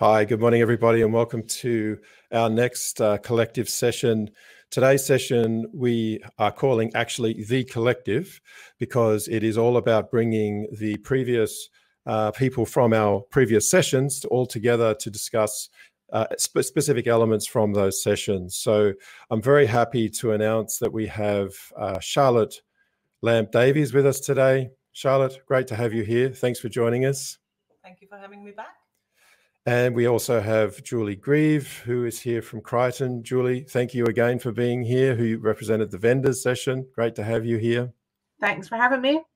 Hi, good morning, everybody, and welcome to our next collective session. Today's session we are calling actually The Collective, because it is all about bringing the previous people from our previous sessions all together to discuss specific elements from those sessions. So I'm very happy to announce that we have Charlotte Lamp-Davies with us today. Charlotte, great to have you here. Thanks for joining us. Thank you for having me back. And we also have Julie Grieve, who is here from Crichton. Julie, thank you again for being here, who represented the vendors session. Great to have you here. Thanks for having me.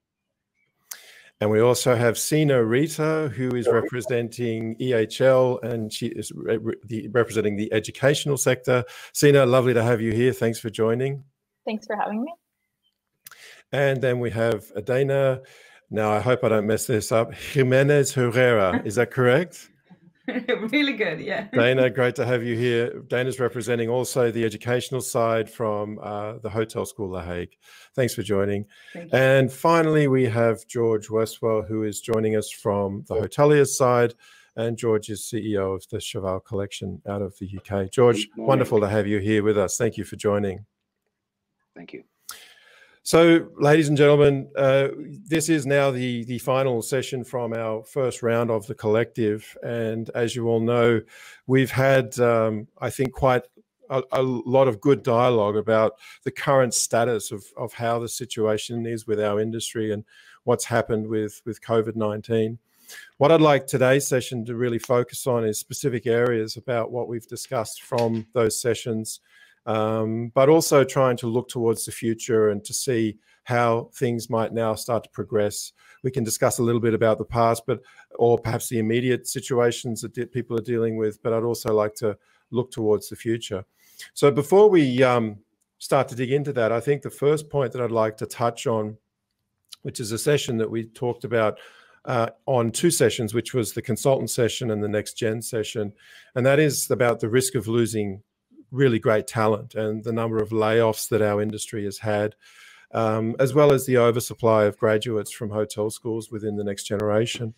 And we also have Sina Rita, who is representing EHL, and she is representing the educational sector. Sina, lovely to have you here. Thanks for joining. Thanks for having me. And then we have Dana. Now, I hope I don't mess this up. Jimenez Herrera, is that correct? Really good, yeah. Dana, great to have you here. Dana's representing also the educational side from the Hotel School La Hague. Thanks for joining. Thank you. And finally, we have George Westwell, who is joining us from the hoteliers side. And George is CEO of the Cheval Collection out of the UK. George, wonderful to have you here with us. Thank you for joining. Thank you. So, ladies and gentlemen, this is now the final session from our first round of the collective. And as you all know, we've had, I think, quite a lot of good dialogue about the current status of how the situation is with our industry and what's happened with COVID-19. What I'd like today's session to really focus on is specific areas about what we've discussed from those sessions, but also trying to look towards the future and to see how things might now start to progress. We can discuss a little bit about the past, or perhaps the immediate situations that people are dealing with, but I'd also like to look towards the future. So before we start to dig into that, I think the first point that I'd like to touch on, which is a session that we talked about on two sessions, which was the consultant session and the next gen session, and that is about the risk of losing really great talent and the number of layoffs that our industry has had, as well as the oversupply of graduates from hotel schools within the next generation.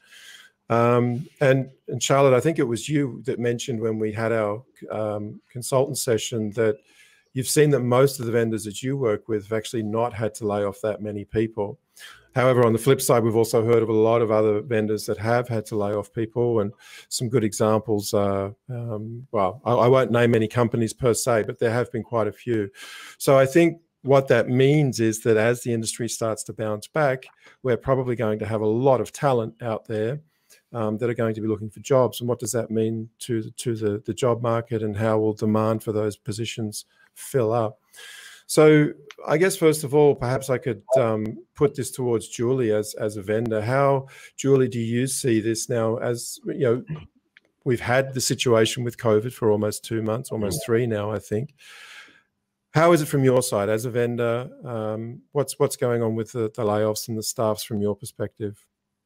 And Charlotte, I think it was you that mentioned when we had our consultant session that you've seen that most of the vendors that you work with have actually not had to lay off that many people. However, on the flip side, we've also heard of a lot of other vendors that have had to lay off people, and some good examples are, well, I won't name any companies per se, but there have been quite a few. So I think what that means is that as the industry starts to bounce back, we're probably going to have a lot of talent out there that are going to be looking for jobs. And what does that mean to the job market, and how will demand for those positions fill up? So I guess, first of all, perhaps I could put this towards Julie as a vendor. How, Julie, do you see this now? As you know, we've had the situation with COVID for almost 2 months, almost 3 now, I think. How is it from your side as a vendor? What's going on with the layoffs and the staffs from your perspective?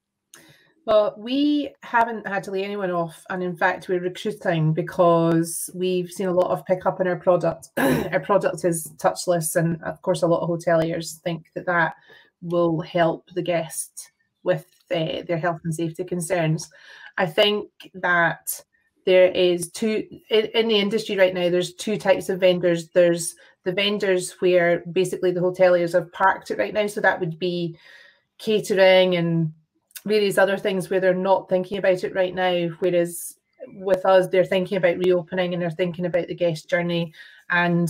Well, we haven't had to lay anyone off, and in fact, we're recruiting because we've seen a lot of pickup in our product. Our product is touchless, and of course, a lot of hoteliers think that will help the guest with their health and safety concerns. I think that there is in the industry right now, there's 2 types of vendors. There's the vendors where basically the hoteliers have parked it right now, so that would be catering and various other things where they're not thinking about it right now, whereas with us, they're thinking about reopening and they're thinking about the guest journey. And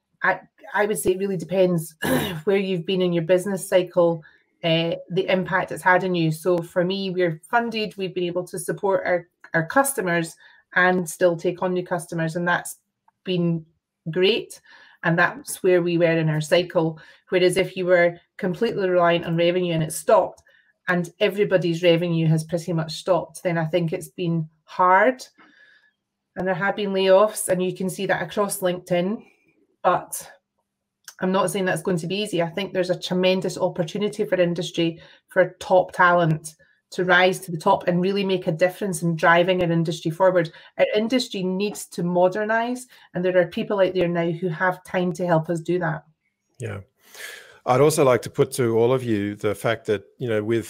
I would say it really depends where you've been in your business cycle, the impact it's had on you. So for me, we're funded, we've been able to support our customers and still take on new customers, and that's been great. And that's where we were in our cycle. Whereas if you were completely reliant on revenue and it stopped, and everybody's revenue has pretty much stopped, then I think it's been hard. And there have been layoffs, and you can see that across LinkedIn. But I'm not saying that's going to be easy. I think there's a tremendous opportunity for industry, for top talent to rise to the top and really make a difference in driving our industry forward. Our industry needs to modernize, and there are people out there now who have time to help us do that. Yeah. I'd also like to put to all of you the fact that, you know, with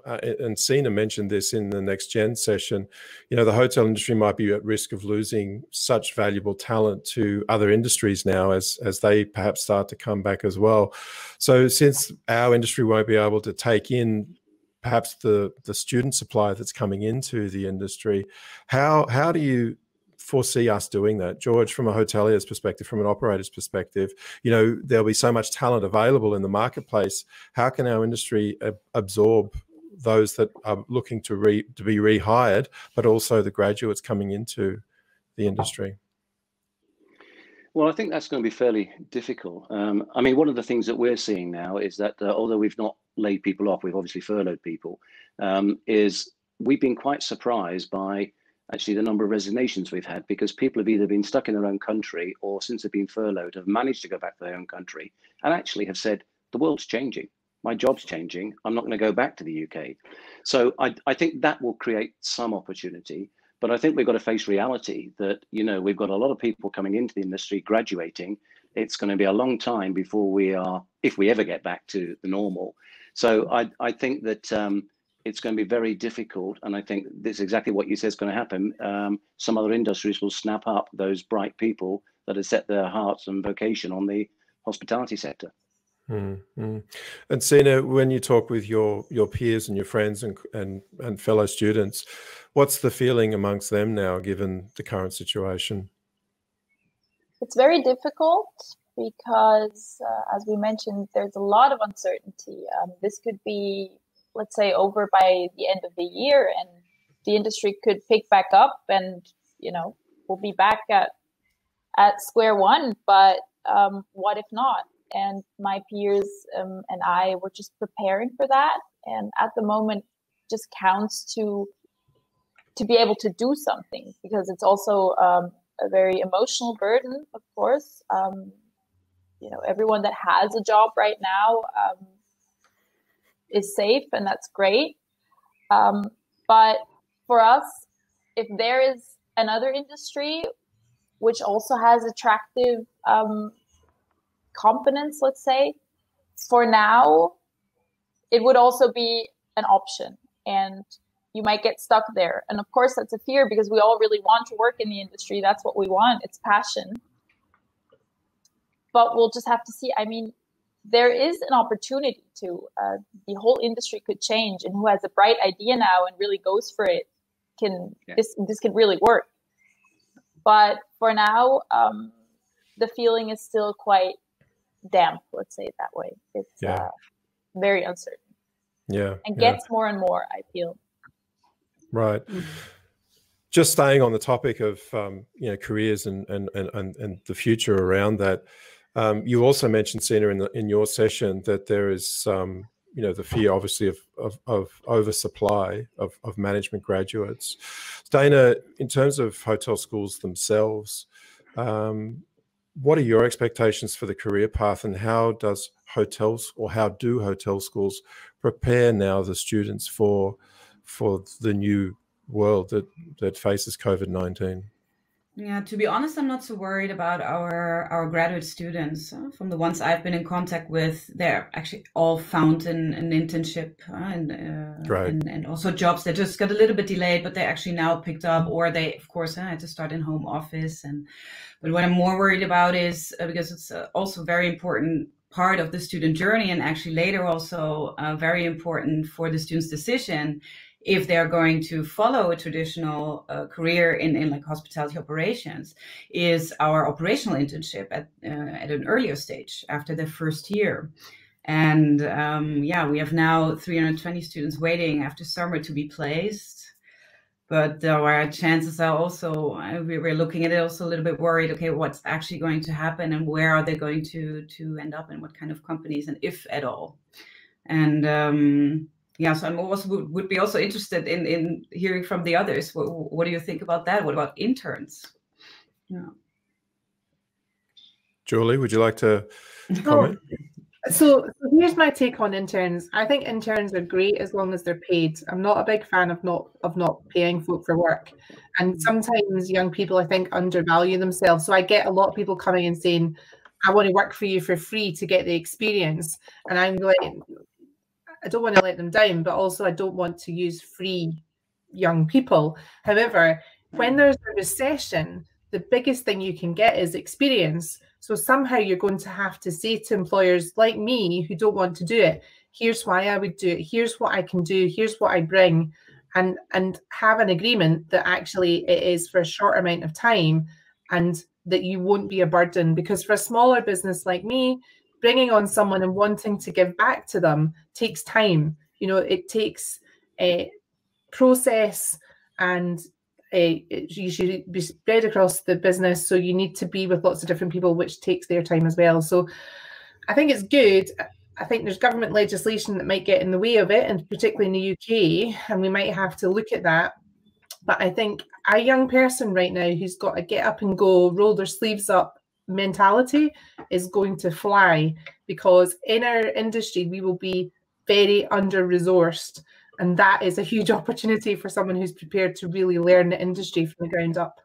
and Sina mentioned this in the Next Gen session, you know, the hotel industry might be at risk of losing such valuable talent to other industries now as they perhaps start to come back as well. So since our industry won't be able to take in perhaps the student supply that's coming into the industry, how do you foresee us doing that? George, from a hotelier's perspective, from an operator's perspective, you know, there'll be so much talent available in the marketplace. How can our industry absorb those that are looking to be rehired, but also the graduates coming into the industry? Well, I think that's going to be fairly difficult. I mean, one of the things that we're seeing now is that although we've not laid people off, we've obviously furloughed people, is we've been quite surprised by actually the number of resignations we've had, because people have either been stuck in their own country or since they've been furloughed have managed to go back to their own country and actually have said, the world's changing, my job's changing, I'm not going to go back to the UK. So I think that will create some opportunity, but I think we've got to face reality that, you know, we've got a lot of people coming into the industry, graduating. It's going to be a long time before we are, if we ever get back to the normal. So I think that it's going to be very difficult. And I think this is exactly what you said is going to happen. Some other industries will snap up those bright people that have set their hearts and vocation on the hospitality sector. Mm-hmm. And Sina, when you talk with your peers and your friends and fellow students, what's the feeling amongst them now, given the current situation? It's very difficult because, as we mentioned, there's a lot of uncertainty. This could be, let's say, over by the end of the year, and the industry could pick back up, and, you know, we'll be back at square one. But what if not? And my peers and I were just preparing for that. And at the moment, just counts to be able to do something, because it's also a very emotional burden, of course. You know, everyone that has a job right now is safe, and that's great. But for us, if there is another industry which also has attractive components, let's say, for now, it would also be an option, and you might get stuck there. And of course, that's a fear, because we all really want to work in the industry. That's what we want. It's passion. But we'll just have to see. I mean, there is an opportunity to, the whole industry could change, and who has a bright idea now and really goes for it can, this can really work. But for now, the feeling is still quite damp, let's say it that way. It's very uncertain. Yeah. And gets more and more, I feel. Right. Just staying on the topic of you know, careers and the future around that. You also mentioned, Sina, in your session, that there is you know, the fear, obviously, of oversupply of management graduates. Dana, in terms of hotel schools themselves, what are your expectations for the career path, and how do hotel schools prepare now the students for the new world that faces COVID-19? Yeah, to be honest, I'm not so worried about our graduate students. From the ones I've been in contact with, they're actually all found an internship and also jobs that just got a little bit delayed, but they actually now picked up, or they, of course, had to start in home office. But what I'm more worried about is, because it's also a very important part of the student journey, and actually later also very important for the student's decision, if they're going to follow a traditional career in like hospitality operations, is our operational internship at an earlier stage after their first year. And we have now 320 students waiting after summer to be placed. But our chances are also, we're looking at it also a little bit worried, okay, what's actually going to happen, and where are they going to end up, and what kind of companies, and if at all. And so I'm also would be also interested in hearing from the others. What do you think about that? What about interns? Yeah. Julie, would you like to comment? So here's my take on interns. I think interns are great as long as they're paid. I'm not a big fan of not paying folk for work. And sometimes young people, I think, undervalue themselves. So I get a lot of people coming and saying, I want to work for you for free to get the experience. And I'm like, I don't want to let them down, but also I don't want to use free young people. However, when there's a recession, the biggest thing you can get is experience. So somehow you're going to have to say to employers like me who don't want to do it, here's why I would do it, here's what I can do, here's what I bring, and have an agreement that actually it is for a short amount of time and that you won't be a burden. Because for a smaller business like me, bringing on someone and wanting to give back to them takes time. You know, it takes a process, and you should be spread across the business. So you need to be with lots of different people, which takes their time as well. So I think it's good. I think there's government legislation that might get in the way of it, and particularly in the UK, and we might have to look at that. But I think a young person right now who's got a get up and go, roll their sleeves up mentality is going to fly, because in our industry, we will be very under-resourced. And that is a huge opportunity for someone who's prepared to really learn the industry from the ground up.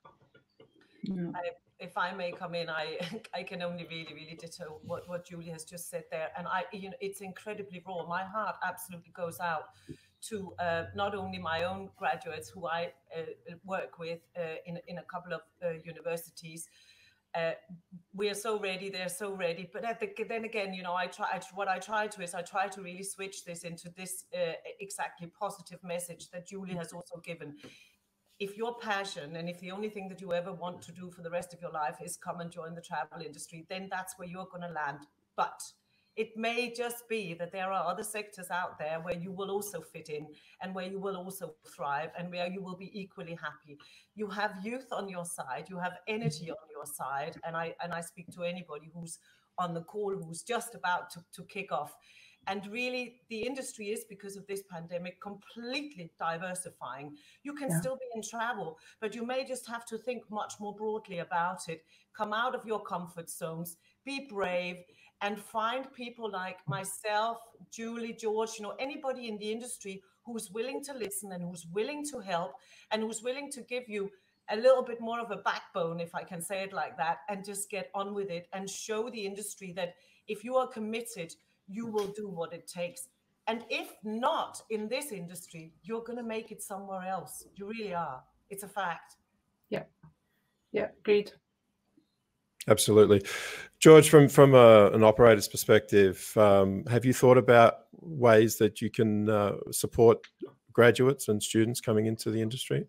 If I may come in, I can only really ditto what Julie has just said there. And it's incredibly raw. My heart absolutely goes out to not only my own graduates who I work with in a couple of universities. We are so ready, they're so ready. But then again, I try to really switch this into this exactly positive message that Julie has also given. If your passion and if the only thing that you ever want to do for the rest of your life is come and join the travel industry, then that's where you're going to land. But it may just be that there are other sectors out there where you will also fit in and where you will also thrive and where you will be equally happy. You have youth on your side, you have energy on your side. And I speak to anybody who's on the call, who's just about to kick off. And really, the industry is, because of this pandemic, completely diversifying. You can still be in travel, but you may just have to think much more broadly about it. Come out of your comfort zones, be brave, and find people like myself, Julie, George, anybody in the industry who's willing to listen and who's willing to help and who's willing to give you a little bit more of a backbone, if I can say it like that, and just get on with it and show the industry that if you are committed, you will do what it takes. And if not in this industry, you're going to make it somewhere else. You really are. It's a fact. Yeah, agreed. Absolutely. George, from an operator's perspective, have you thought about ways that you can support graduates and students coming into the industry?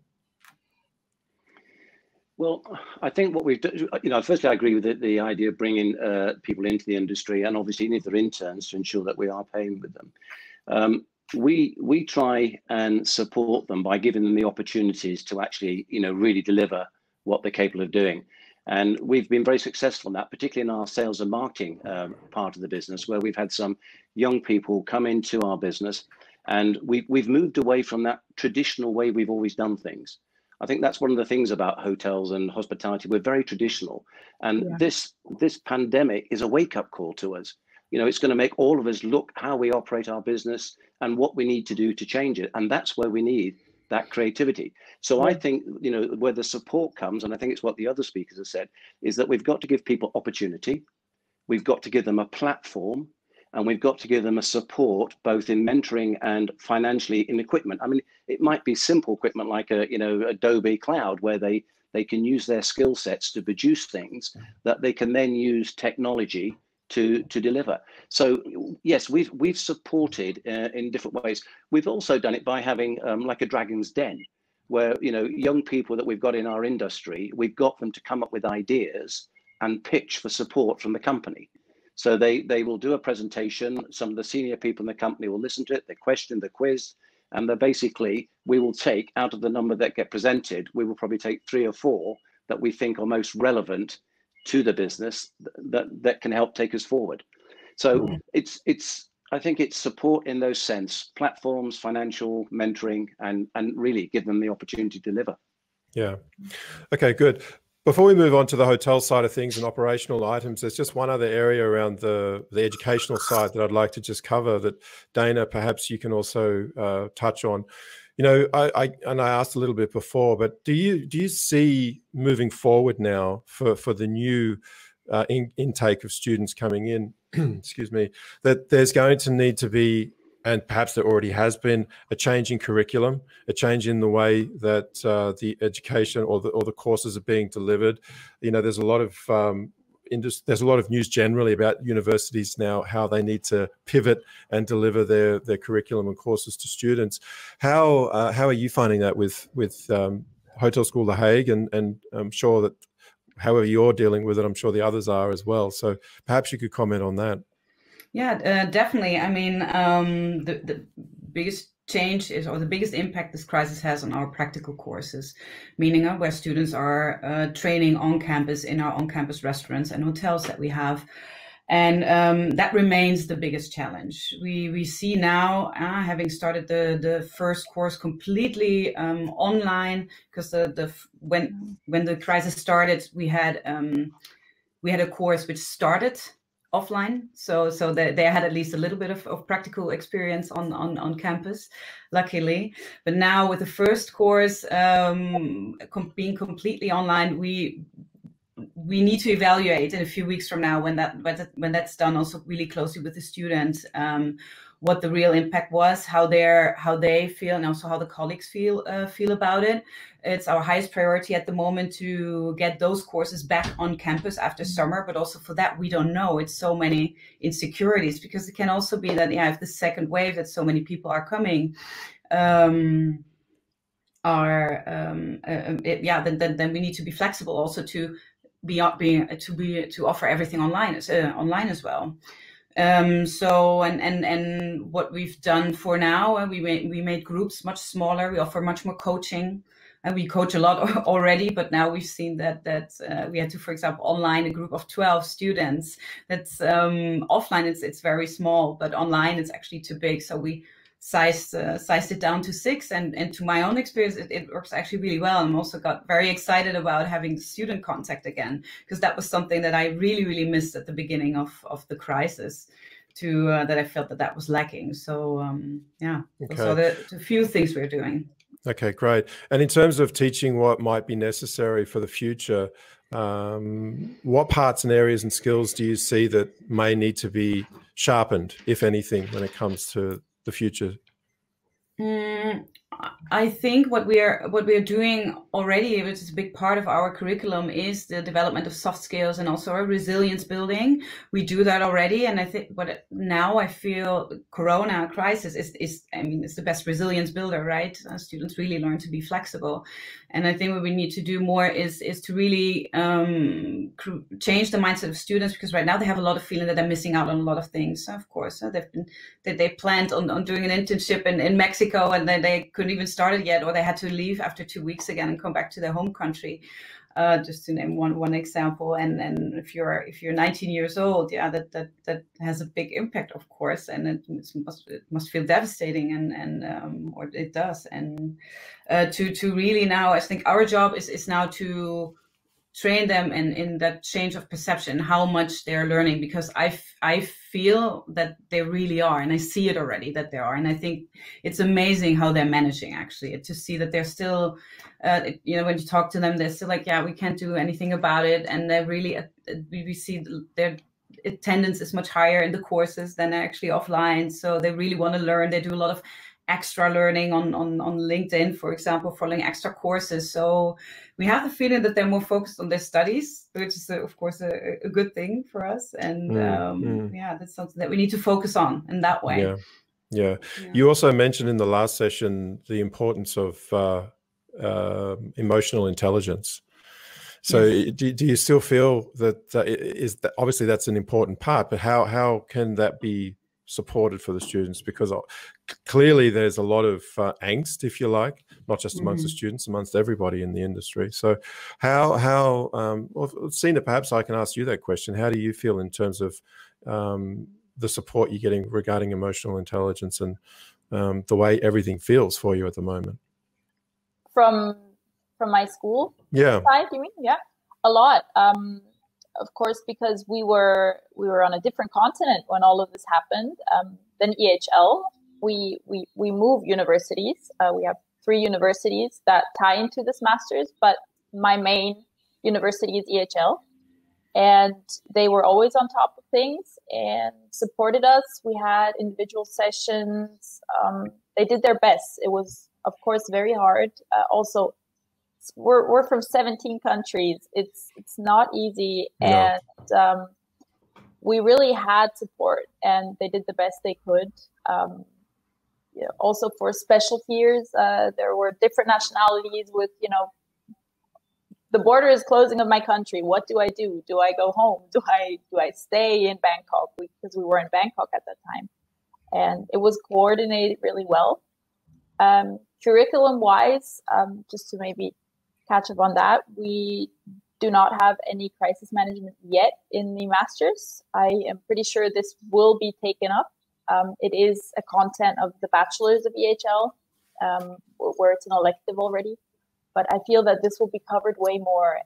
Well, I think what we've done, firstly, I agree with the idea of bringing people into the industry, and obviously if they're interns, to ensure that we are paying with them. We try and support them by giving them the opportunities to actually, really deliver what they're capable of doing. And we've been very successful in that, particularly in our sales and marketing part of the business, where we've had some young people come into our business, and we've moved away from that traditional way we've always done things. I think that's one of the things about hotels and hospitality. We're very traditional, and this pandemic is a wake-up call to us. It's going to make all of us look how we operate our business and what we need to do to change it, and that's where we need that creativity. So I think where the support comes, and I think it's what the other speakers have said, is that we've got to give people opportunity, we've got to give them a platform, and we've got to give them a support, both in mentoring and financially in equipment. I mean, it might be simple equipment like Adobe Cloud, where they can use their skill sets to produce things that they can then use technology to deliver. So yes, we've supported in different ways. We've also done it by having like a Dragon's Den, where young people that we've got in our industry, we've got them to come up with ideas and pitch for support from the company. So they will do a presentation. Some of the senior people in the company will listen to it. They question, the quiz, and we will take out of the number that get presented, we will probably take 3 or 4 that we think are most relevant to the business that can help take us forward. So I think it's support in those sense, platforms, financial, mentoring, and really give them the opportunity to deliver. Yeah. Okay, good. Before we move on to the hotel side of things and operational items, there's just one other area around the educational side that I'd like to just cover that, Dana, perhaps you can also touch on. I asked a little bit before, but do you see moving forward now for the new intake of students coming in, excuse me, that there's going to need to be and perhaps there already has been a change in curriculum, a change in the way that the education or the courses are being delivered. You know, there's a lot of there's a lot of news generally about universities now, how they need to pivot and deliver their curriculum and courses to students. How are you finding that with Hotel School The Hague? And I'm sure that however you're dealing with it, I'm sure the others are as well. So perhaps you could comment on that. Yeah, definitely. I mean, the biggest change is, or the biggest impact this crisis has on our practical courses, meaning where students are training on campus in our on-campus restaurants and hotels that we have. And that remains the biggest challenge. We see now, having started the first course completely online, because when the crisis started, we had a course which started offline, so they had at least a little bit of practical experience on campus, luckily. But now with the first course being completely online, we need to evaluate in a few weeks from now, when that's done, also really closely with the students, what the real impact was, how they feel, and also how the colleagues feel about it. It's our highest priority at the moment to get those courses back on campus after summer, but also for that, we don't know. It's so many insecurities, because it can also be that, if the second wave, that so many people are coming, then we need to be flexible also to offer everything online as well. So what we've done for now, we made groups much smaller. We offer much more coaching, and we coach a lot already. But now we've seen that we had to, for example, online a group of 12 students. That's offline. It's very small, but online it's actually too big. So we sized it down to 6, and to my own experience, it works actually really well. I'm also got very excited about having student contact again, because that was something that I really missed at the beginning of the crisis, that I felt that was lacking. So Okay. So the few things we're doing. Okay, great. And in terms of teaching what might be necessary for the future, what parts and areas and skills do you see that may need to be sharpened, if anything, when it comes to the future? I think what we are doing already, which is a big part of our curriculum, is the development of soft skills and also a resilience building. We do that already, and I think now I feel Corona crisis is the best resilience builder, right? Students really learn to be flexible, and I think what we need to do more is to really change the mindset of students, because right now they have a lot of feeling that they're missing out on a lot of things. Of course, they planned on doing an internship in Mexico, and then they couldn't even start it yet, or they had to leave after 2 weeks again and come back to their home country, just to name one example. And if you're 19 years old, that has a big impact, of course, and it must feel devastating, and or it does. And to really now, I think our job is now to train them in that change of perception, how much they're learning, because I feel that they really are, and I see it already that they are. And I think it's amazing how they're managing, actually, to see that they're still, when you talk to them, they're still like, we can't do anything about it. And they're really, we see their attendance is much higher in the courses than actually offline. So they really want to learn. They do a lot of extra learning on LinkedIn, for example, following extra courses. So we have the feeling that they're more focused on their studies, which is of course a good thing for us. And that's something that we need to focus on in that way. Yeah. You also mentioned in the last session the importance of emotional intelligence. So yes. Do you still feel that obviously that's an important part, but how can that be supported for the students? Because clearly there's a lot of angst, if you like, not just amongst the students, amongst everybody in the industry. So well, Sina, perhaps I can ask you that question. How do you feel in terms of the support you're getting regarding emotional intelligence and the way everything feels for you at the moment? From my school side, you mean? Yeah, a lot. Of course, because we were on a different continent when all of this happened. Then EHL, we move universities. We have 3 universities that tie into this master's, but my main university is EHL. and they were always on top of things and supported us. We had individual sessions. They did their best. It was, of course, very hard. Also, we're from 17 countries. It's not easy, and we really had support, and they did the best they could. Also for special fears, there were different nationalities with, the border is closing of my country. What do I do? Do I go home? Do I stay in Bangkok? Because we were in Bangkok at that time, and it was coordinated really well. Curriculum wise, just to maybe catch up on that, we do not have any crisis management yet in the master's. I am pretty sure this will be taken up. It is a content of the bachelor's of EHL, where it's an elective already. But I feel that this will be covered way more,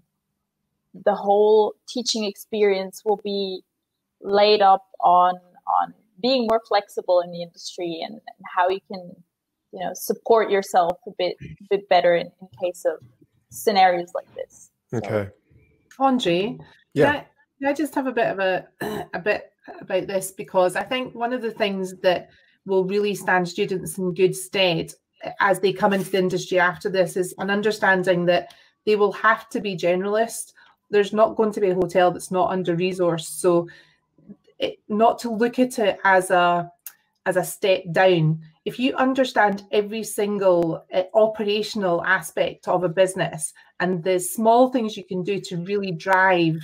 and the whole teaching experience will be laid up on being more flexible in the industry, and how you can, support yourself a bit better in case of scenarios like this. Okay. So. Andre, yeah. Can I just have a bit of a bit about this, because I think one of the things that will really stand students in good stead as they come into the industry after this is an understanding that they will have to be generalists. There's not going to be a hotel that's not under-resourced. So not to look at it as a step down. If you understand every single operational aspect of a business and the small things you can do to really drive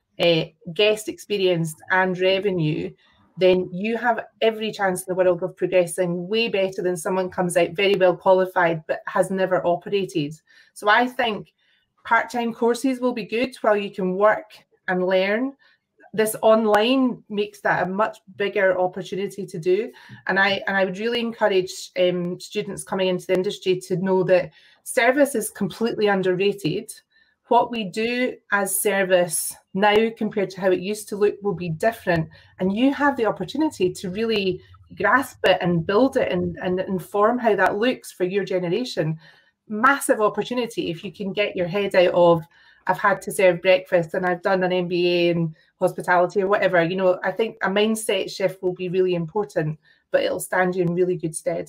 guest experience and revenue, then you have every chance in the world of progressing way better than someone comes out very well qualified but has never operated. So I think part-time courses will be good while you can work and learn. This online makes that a much bigger opportunity to do. And I would really encourage students coming into the industry to know that service is completely underrated. What we do as service now compared to how it used to look will be different. And you have the opportunity to really grasp it and build it and inform how that looks for your generation. Massive opportunity if you can get your head out of, I've had to serve breakfast and I've done an MBA in hospitality or whatever. I think a mindset shift will be really important, but it'll stand you in really good stead.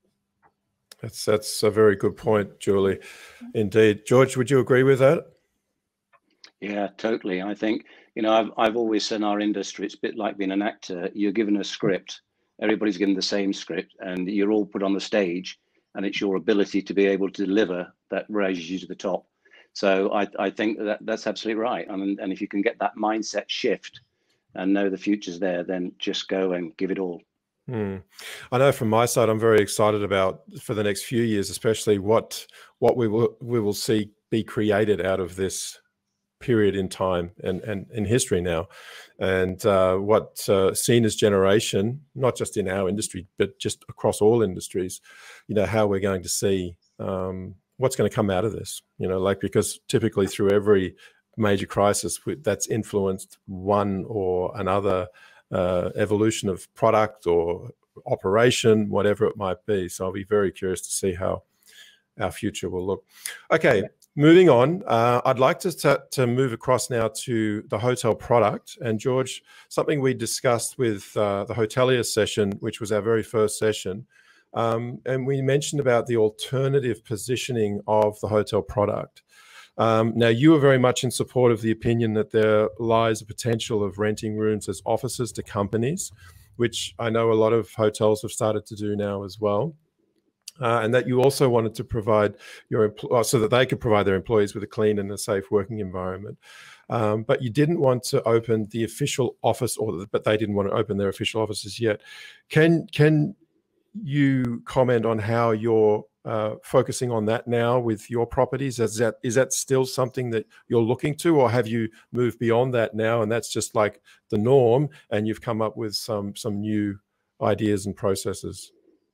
That's a very good point, Julie. Indeed. George, would you agree with that? Yeah, totally. I think, I've always said in our industry, it's a bit like being an actor. You're given a script, everybody's given the same script, and you're all put on the stage, and it's your ability to be able to deliver that raises you to the top. So I think that's absolutely right. And if you can get that mindset shift and know the future's there, then just go and give it all. I know from my side, I'm very excited about for the next few years, especially what we will see be created out of this period in time and in history now, and what seniors generation, not just in our industry, but just across all industries, how we're going to see what's going to come out of this, because typically through every major crisis that's influenced one or another evolution of product or operation, whatever it might be. So I'll be very curious to see how our future will look. Okay, moving on. I'd like to move across now to the hotel product. And George, something we discussed with the hotelier session, which was our very first session, and we mentioned about the alternative positioning of the hotel product. Now, you were very much in support of the opinion that there lies a potential of renting rooms as offices to companies, which I know a lot of hotels have started to do now as well. And that you also wanted to provide so that they could provide their employees with a clean and a safe working environment. But you didn't want to open the official office, but they didn't want to open their official offices yet. Can you comment on how you're focusing on that now with your properties? Is that still something that you're looking to, or have you moved beyond that now and that's just like the norm and you've come up with some new ideas and processes?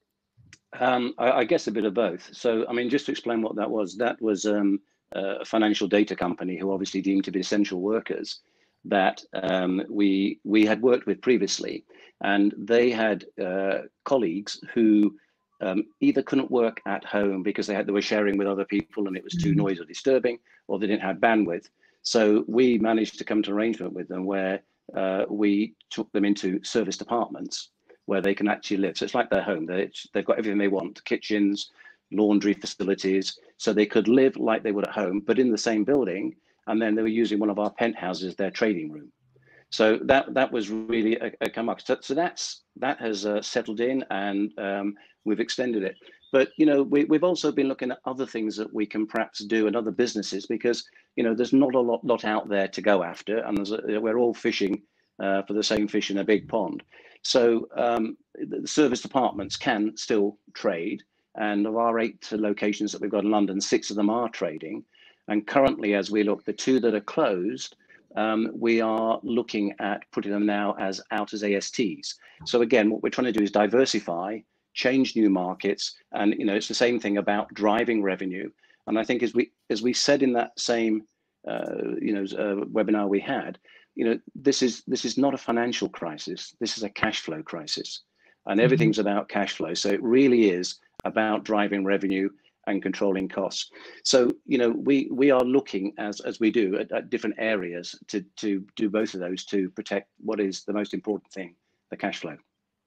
I guess a bit of both. So, just to explain what that was a financial data company who obviously deemed to be essential workers that we had worked with previously, and they had colleagues who either couldn't work at home because they were sharing with other people and it was too noisy or disturbing, or they didn't have bandwidth. So we managed to come to an arrangement with them where we took them into service departments where they can actually live. So it's like their home. They've got everything they want, kitchens, laundry facilities, so they could live like they would at home, but in the same building. And then they were using one of our penthouses, their trading room. So that was really a come up. So that has settled in, and we've extended it. But we've also been looking at other things that we can perhaps do in other businesses, because there's not a lot out there to go after, and we're all fishing for the same fish in a big pond. So the service departments can still trade, and of our 8 locations that we've got in London, 6 of them are trading. And currently, as we look, the 2 that are closed, we are looking at putting them now out as ASTs. So again, what we're trying to do is diversify, change new markets, and it's the same thing about driving revenue. And I think as we said in that same webinar we had, this is not a financial crisis. This is a cash flow crisis, and everything's about cash flow. So it really is about driving revenue and controlling costs. So we are looking as we do at different areas to do both of those to protect what is the most important thing, the cash flow.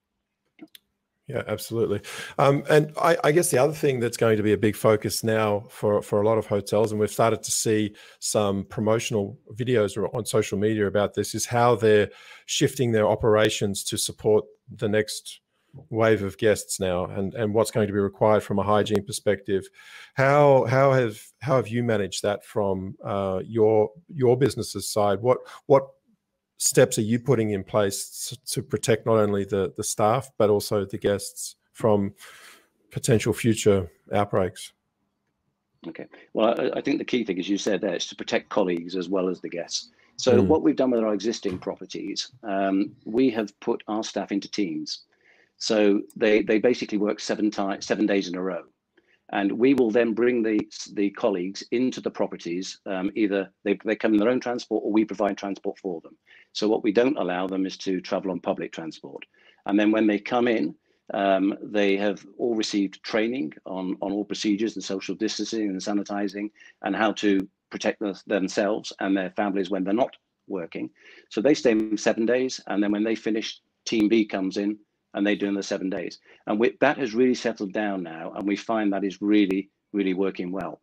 Yeah, absolutely. And I guess the other thing that's going to be a big focus now for a lot of hotels, and we've started to see some promotional videos on social media about this, is how they're shifting their operations to support the next wave of guests now, and what's going to be required from a hygiene perspective. How have you managed that from your business's side? What steps are you putting in place to protect not only the staff but also the guests from potential future outbreaks? Okay, well, I think the key thing, as you said there, is to protect colleagues as well as the guests. So what we've done with our existing properties, we have put our staff into teams. So they basically work 7 days in a row. And we will then bring the colleagues into the properties. Either they come in their own transport, or we provide transport for them. So what we don't allow them is to travel on public transport. And then when they come in, they have all received training on all procedures and social distancing and sanitizing, and how to protect themselves and their families when they're not working. So they stay 7 days, and then when they finish, Team B comes in, and they do in the 7 days. And that has really settled down now, and we find that is really, really working well.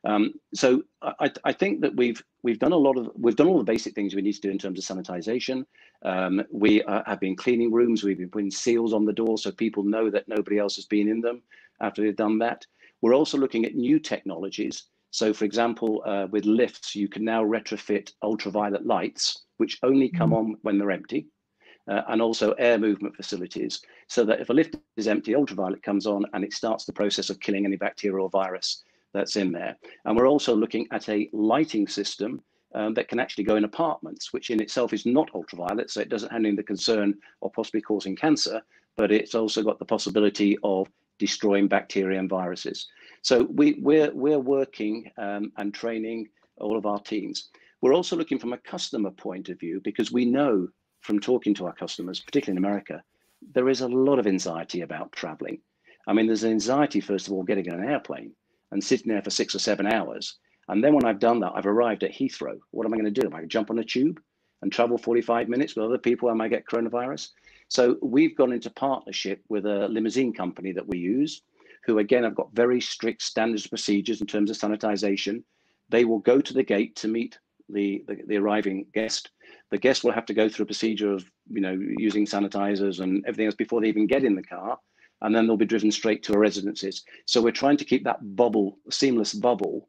So I think that we've done all the basic things we need to do in terms of sanitization. We have been cleaning rooms. We've been putting seals on the door so people know that nobody else has been in them after they've done that. We're also looking at new technologies. So for example, with lifts, you can now retrofit ultraviolet lights, which only come on when they're empty. And also air movement facilities, so that if a lift is empty, ultraviolet comes on and it starts the process of killing any bacteria or virus that's in there. And we're also looking at a lighting system that can actually go in apartments, which in itself is not ultraviolet, so it doesn't have any concern of possibly causing cancer, but it's also got the possibility of destroying bacteria and viruses. So we're working and training all of our teams. We're also looking from a customer point of view, because we know from talking to our customers, particularly in America, there is a lot of anxiety about traveling. I mean, there's anxiety, first of all, getting on an airplane and sitting there for 6 or 7 hours. And then when I've done that, I've arrived at Heathrow. What am I going to do? Am I going to jump on a tube and travel 45 minutes with other people? I might get coronavirus. So we've gone into partnership with a limousine company that we use, who again have got very strict standards and procedures in terms of sanitization. They will go to the gate to meet the arriving guest. The guest will have to go through a procedure of using sanitizers and everything else before they even get in the car, and then they'll be driven straight to our residences. So we're trying to keep that bubble, seamless bubble,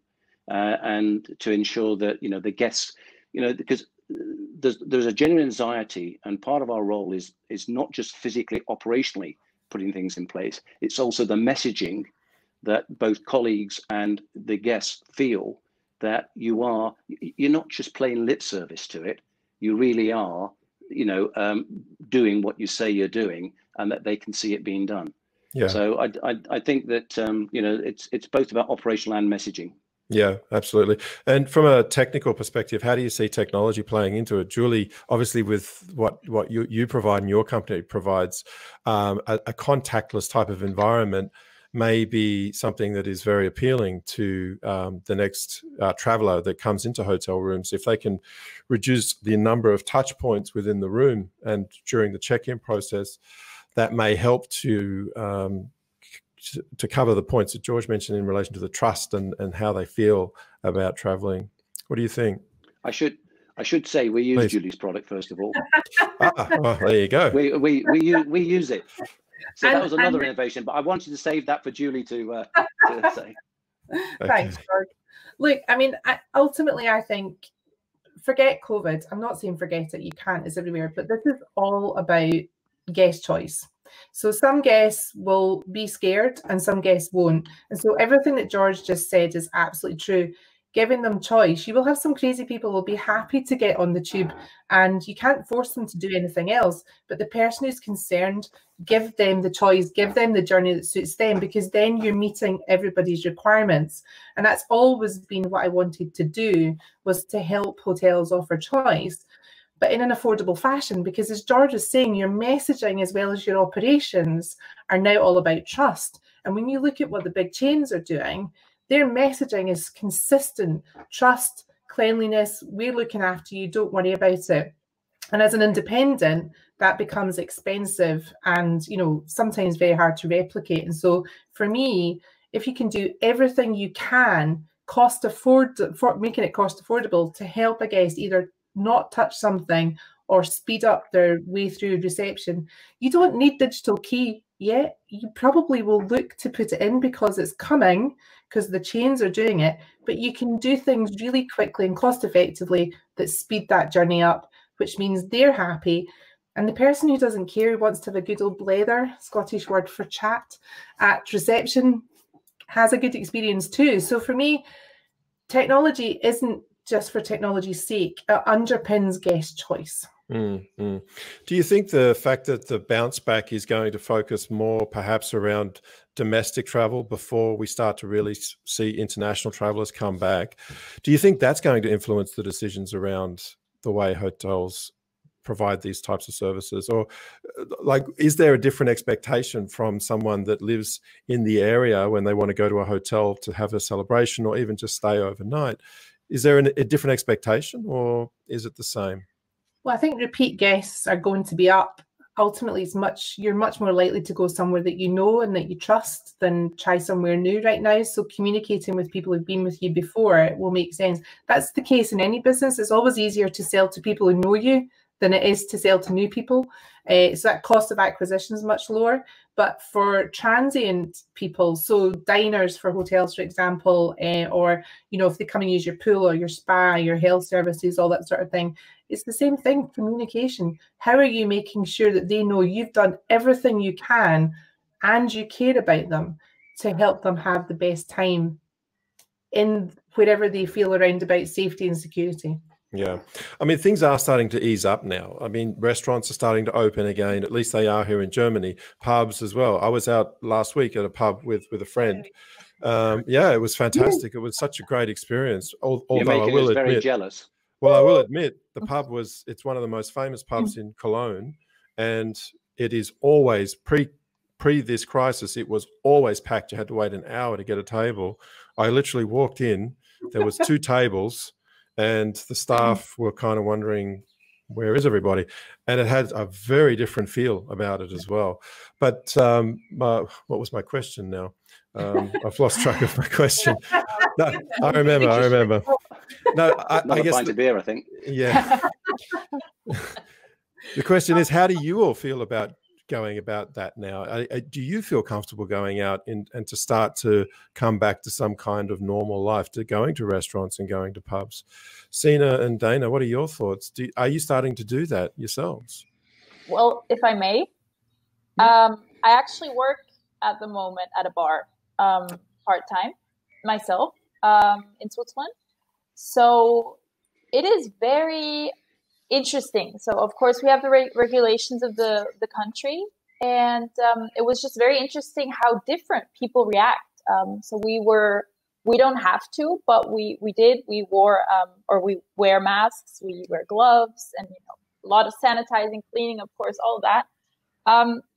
and to ensure that the guests, because there's a genuine anxiety, and part of our role is not just physically, operationally putting things in place. It's also the messaging that both colleagues and the guests feel that you're not just playing lip service to it. You really are, doing what you say you're doing, and that they can see it being done. Yeah. So I think that it's both about operational and messaging. Yeah, absolutely. And from a technical perspective, how do you see technology playing into it? Julie, obviously with what you provide and your company provides, a contactless type of environment may be something that is very appealing to the next traveler that comes into hotel rooms. If they can reduce the number of touch points within the room and during the check-in process, that may help to cover the points that George mentioned in relation to the trust and how they feel about traveling. What do you think? I should say we use Julie's product first of all. Well, there you go. We use it. So that was another innovation, but I wanted to save that for Julie to say. Okay. Thanks, George. Look, I mean, ultimately, I think forget COVID. I'm not saying forget it. You can't. It's everywhere. But this is all about guest choice. So some guests will be scared and some guests won't. And so everything that George just said is absolutely true. Giving them choice. You will have some crazy people who will be happy to get on the tube and you can't force them to do anything else. But the person who's concerned, give them the choice, give them the journey that suits them, because then you're meeting everybody's requirements. And that's always been what I wanted to do, was to help hotels offer choice, but in an affordable fashion, because as George is saying, your messaging as well as your operations are now all about trust. And when you look at what the big chains are doing, their messaging is consistent: trust, cleanliness, we're looking after you, don't worry about it. And as an independent, that becomes expensive and, you know, sometimes very hard to replicate. And so for me, if you can do everything you can, making it cost affordable to help a guest either not touch something or speed up their way through reception, you don't need digital key yet. You probably will look to put it in because it's coming, because the chains are doing it, but you can do things really quickly and cost effectively that speed that journey up, which means they're happy. And the person who doesn't care, who wants to have a good old blether, Scottish word for chat, at reception, has a good experience too. So for me, technology isn't just for technology's sake. It underpins guest choice. Do you think the fact that the bounce back is going to focus more perhaps around domestic travel before we start to really see international travelers come back, do you think that's going to influence the decisions around the way hotels provide these types of services? Or like, is there a different expectation from someone that lives in the area when they want to go to a hotel to have a celebration or even just stay overnight? Is there a different expectation, or is it the same? Well, I think repeat guests are going to be up. Ultimately, you're much more likely to go somewhere that you know and that you trust than try somewhere new right now. So communicating with people who've been with you before will make sense. That's the case in any business. It's always easier to sell to people who know you than it is to sell to new people. So that cost of acquisition is much lower. But for transient people, so diners for hotels, for example, or, you know, if they come and use your pool or your spa, your health services, all that sort of thing, it's the same thing, communication. How are you making sure that they know you've done everything you can and you care about them to help them have the best time in wherever they feel around about safety and security? Yeah. I mean, things are starting to ease up now. I mean, restaurants are starting to open again. At least they are here in Germany. Pubs as well. I was out last week at a pub with a friend. Yeah, it was fantastic. It was such a great experience. Although I will admit, very jealous. Well, I will admit the pub it's one of the most famous pubs in Cologne, and it is always pre this crisis, it was always packed. You had to wait an hour to get a table. I literally walked in, there was 2 tables, and the staff were kind of wondering, where is everybody? And it had a very different feel about it as well. But what was my question now? I've lost track of my question. No, I remember. No, I guess a pint of beer, I think. Yeah. The question is, how do you all feel about going about that now? Do you feel comfortable going out and to start to come back to some kind of normal life, to going to restaurants and going to pubs? Sina and Dana, what are your thoughts? Are you starting to do that yourselves? Well, if I may, I actually work at the moment at a bar part-time myself in Switzerland. So it is very interesting. So of course we have the regulations of the country, and it was just very interesting how different people react. So we don't have to, but we wore we wear masks, we wear gloves, and a lot of sanitizing, cleaning, of course, all of that.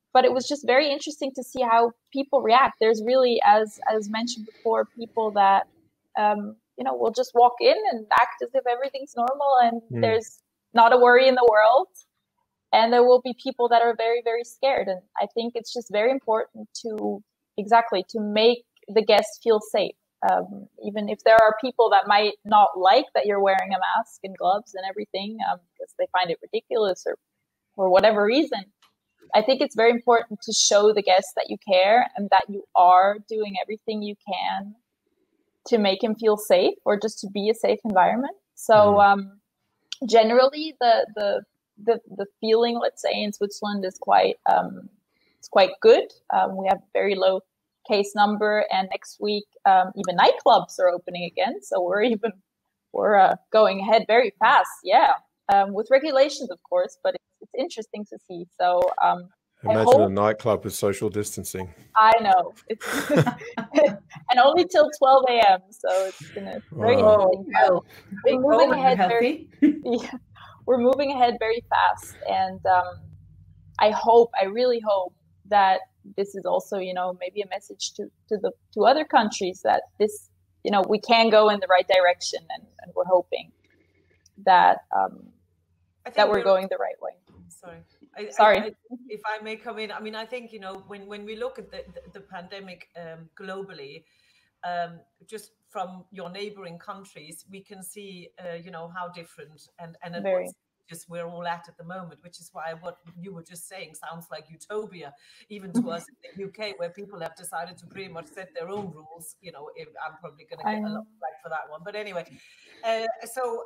but it was just very interesting to see how people react. There's really, as mentioned before, people that will just walk in and act as if everything's normal and there's not a worry in the world. And there will be people that are very, very scared. And I think it's just very important to make the guests feel safe. Even if there are people that might not like that you're wearing a mask and gloves and everything, because they find it ridiculous or for whatever reason, I think it's very important to show the guests that you care and that you are doing everything you can to make him feel safe or just to be a safe environment. So generally, the feeling, let's say, in Switzerland is quite good. We have very low case number, and next week even nightclubs are opening again. So we're going ahead very fast. Yeah, with regulations, of course, but it's interesting to see. So imagine a nightclub with social distancing. I know, it's and only till 12 a.m. So it's gonna very interesting. We're moving ahead we're moving ahead very fast, and I really hope that this is also, maybe a message to other countries that this, we can go in the right direction, and we're hoping that that we're going the right way. Sorry. If I may come in, I mean, I think, when we look at the pandemic globally, just from your neighboring countries, we can see, how different and just we're all at the moment, which is why what you were just saying sounds like utopia, even to us in the UK, where people have decided to pretty much set their own rules. I'm probably going to get a lot of flack for that one, but anyway. So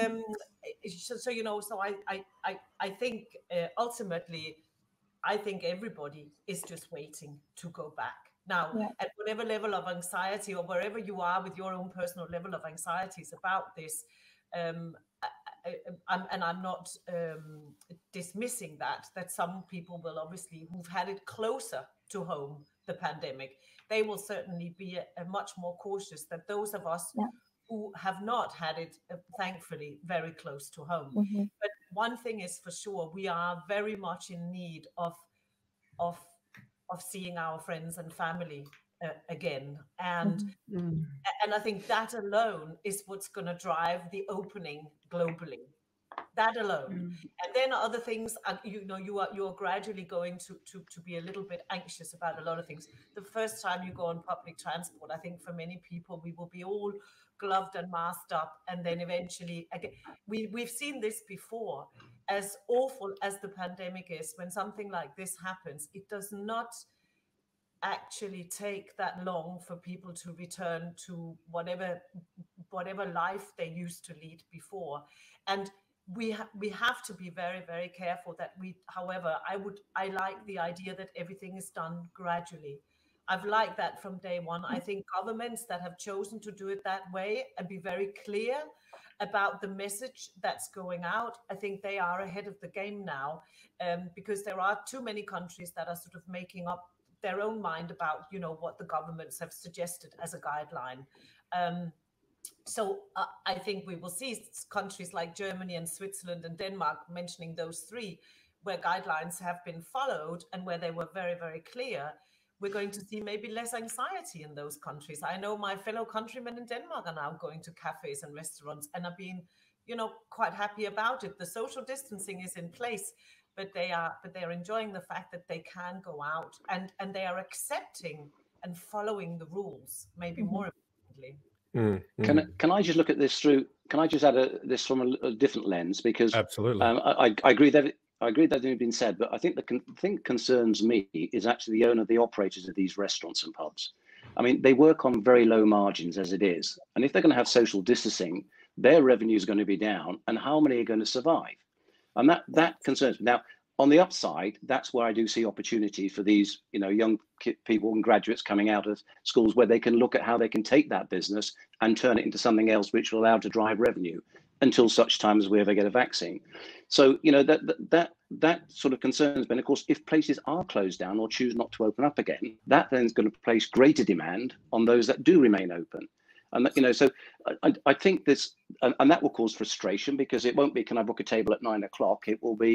I think ultimately, I think everybody is just waiting to go back. Now, at whatever level of anxiety or wherever you are with your own personal level of anxieties about this, I'm not dismissing that some people will obviously, who've had it closer to home, the pandemic, they will certainly be a much more cautious than those of us who have not had it, thankfully, very close to home. But one thing is for sure, we are very much in need of seeing our friends and family again. And I think that alone is what's going to drive the opening globally. That alone. And then other things, you are gradually going to be a little bit anxious about a lot of things. The first time you go on public transport, I think for many people, we will be all gloved and masked up. And then eventually, again, we've seen this before. As awful as the pandemic is, when something like this happens, it does not actually take that long for people to return to whatever life they used to lead before. And we have to be very, very careful that however, I like the idea that everything is done gradually. I've liked that from day one. I think governments that have chosen to do it that way and be very clear about the message that's going out, I think they are ahead of the game now, because there are too many countries that are sort of making up their own mind about, what the governments have suggested as a guideline. So I think we will see countries like Germany and Switzerland and Denmark, mentioning those three, where guidelines have been followed and where they were very, very clear. We're going to see maybe less anxiety in those countries. I know my fellow countrymen in Denmark are now going to cafes and restaurants and are being, quite happy about it. The social distancing is in place, but they are enjoying the fact that they can go out and they are accepting and following the rules, maybe more importantly. Can I just look at this through? Can I just add this from a different lens? Because absolutely, I agree that it's been said, but I think the thing that concerns me is actually the operators of these restaurants and pubs. I mean, they work on very low margins as it is, and if they're going to have social distancing, their revenue is going to be down, and how many are going to survive? And that concerns me. Now, on the upside, that's where I do see opportunity for these, young people and graduates coming out of schools, where they can look at how they can take that business and turn it into something else which will allow to drive revenue until such time as we ever get a vaccine. So, that sort of concerns me. And of course, if places are closed down or choose not to open up again, that then is going to place greater demand on those that do remain open. And so I think this, and that will cause frustration, because it won't be, can I book a table at 9 o'clock? It will be,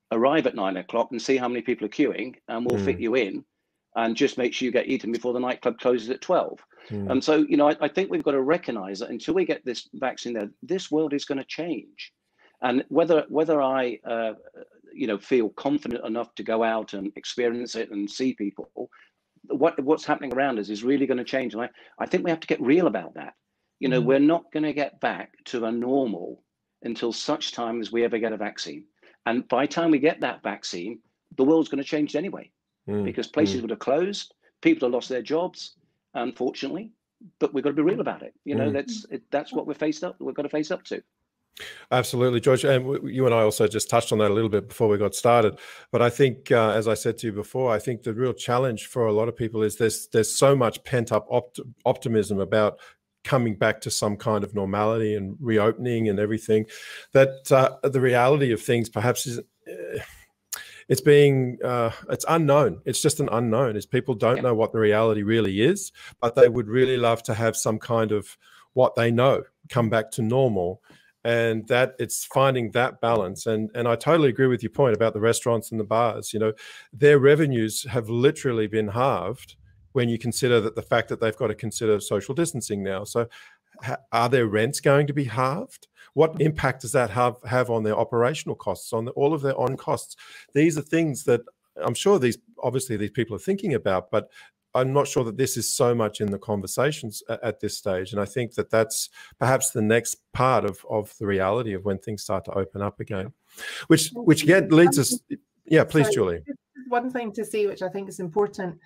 arrive at 9 o'clock and see how many people are queuing, and we'll fit you in and just make sure you get eaten before the nightclub closes at 12. So, you know, I think we've got to recognize that until we get this vaccine there, this world is going to change. And whether I, you know, feel confident enough to go out and experience it and see people, what's happening around us is really going to change. And I think we have to get real about that. You know, we're not going to get back to a normal until such time as we ever get a vaccine. And by the time we get that vaccine, the world's going to change anyway, because places would have closed, people have lost their jobs, unfortunately. But we've got to be real about it. You know, that's what we're got to face up to. Absolutely, George. And you and I also just touched on that a little bit before we got started. But I think, as I said to you before, I think the real challenge for a lot of people is there's so much pent-up optimism about coming back to some kind of normality and reopening and everything, that the reality of things perhaps is it's unknown. It's just an unknown. Is people don't know what the reality really is, but they would really love to have some kind of what they know come back to normal. And that it's finding that balance. And I totally agree with your point about the restaurants and the bars. You know, their revenues have literally been halved when you consider that the fact that they've got to consider social distancing now. So are their rents going to be halved? What impact does that have on their operational costs, on all of their on costs? These are things that I'm sure obviously these people are thinking about, but I'm not sure that this is so much in the conversations at this stage. And I think that that's perhaps the next part of the reality of when things start to open up again, which again leads us. Yeah, please, Julie. One thing to say, which I think is important.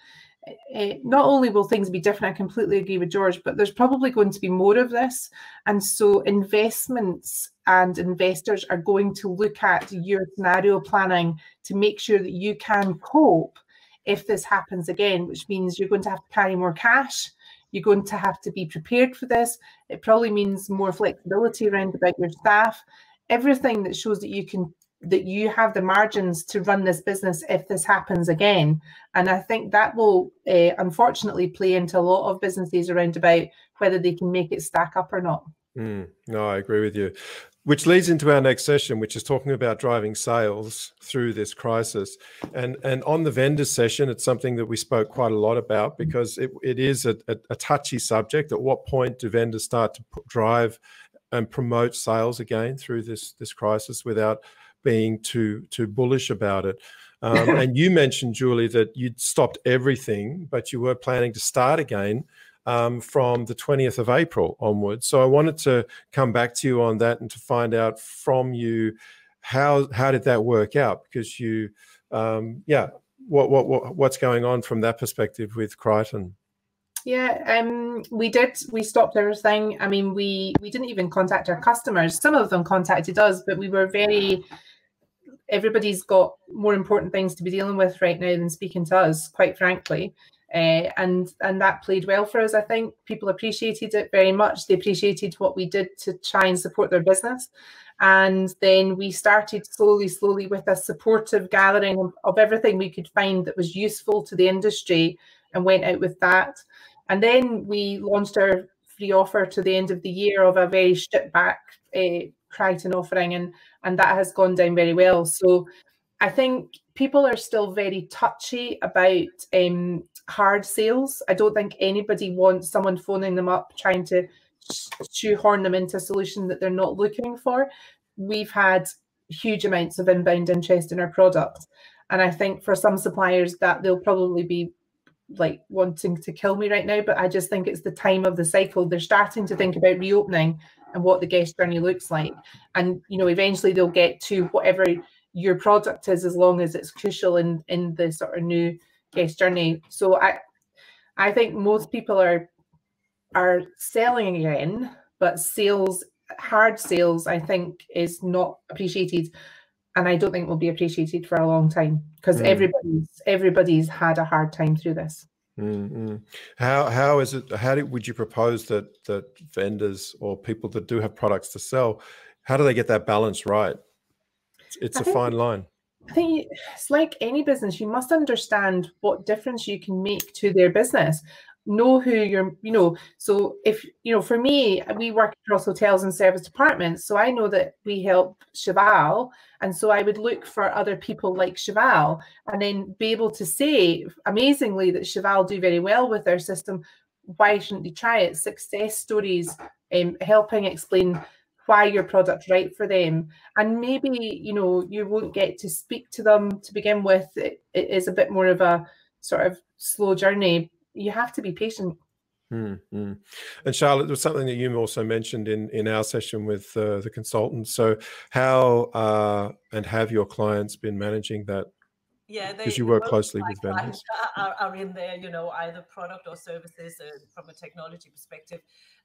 Not only will things be different, I completely agree with George, but there's probably going to be more of this. And so investments and investors are going to look at your scenario planning to make sure that you can cope if this happens again, which means you're going to have to carry more cash. You're going to have to be prepared for this. It probably means more flexibility around about your staff, everything that shows that you have the margins to run this business if this happens again. And I think that will unfortunately play into a lot of businesses around about whether they can make it stack up or not. No, I agree with you. Which leads into our next session, which is talking about driving sales through this crisis. And on the vendors session, it's something that we spoke quite a lot about, because it is a touchy subject. At what point do vendors start to drive and promote sales again through this crisis without being too bullish about it? And you mentioned, Julie, that you'd stopped everything, but you were planning to start again from the 20th of April onwards. So I wanted to come back to you on that and to find out from you how did that work out? Because you, what's going on from that perspective with Crichton? Yeah, we stopped everything. I mean, we didn't even contact our customers. Some of them contacted us, but we were everybody's got more important things to be dealing with right now than speaking to us, quite frankly. And that played well for us. I think people appreciated it very much. They appreciated what we did to try and support their business. And then we started slowly with a supportive gathering of everything we could find that was useful to the industry, and went out with that. And then we launched our free offer to the end of the year of a very stripped back Crichton offering, and that has gone down very well. So I think people are still very touchy about hard sales. I don't think anybody wants someone phoning them up trying to shoehorn them into a solution that they're not looking for. We've had huge amounts of inbound interest in our product, and I think for some suppliers that they'll probably be like wanting to kill me right now, but I just think it's the time of the cycle. They're starting to think about reopening and what the guest journey looks like, and eventually they'll get to whatever your product is, as long as it's crucial in the sort of new guest journey. So I think most people are selling again, but hard sales, I think, is not appreciated, and I don't think will be appreciated for a long time, because everybody's had a hard time through this. How is it? Would you propose that vendors or people that do have products to sell, how do they get that balance right? It's a fine line. I think it's like any business. You must understand what difference you can make to their business. know who you're, so if, for me, we work across hotels and service departments, so I know that we help Cheval, and so I would look for other people like Cheval and then be able to say amazingly that Cheval do very well with their system. Why shouldn't they try it? Success stories, helping explain why your product's right for them. And maybe, you won't get to speak to them to begin with. It is a bit more of a sort of slow journey. You have to be patient. And Charlotte, there was something that you also mentioned in our session with the consultants. So how and have your clients been managing that? Yeah, because you work closely with vendors. Are in there, either product or services from a technology perspective.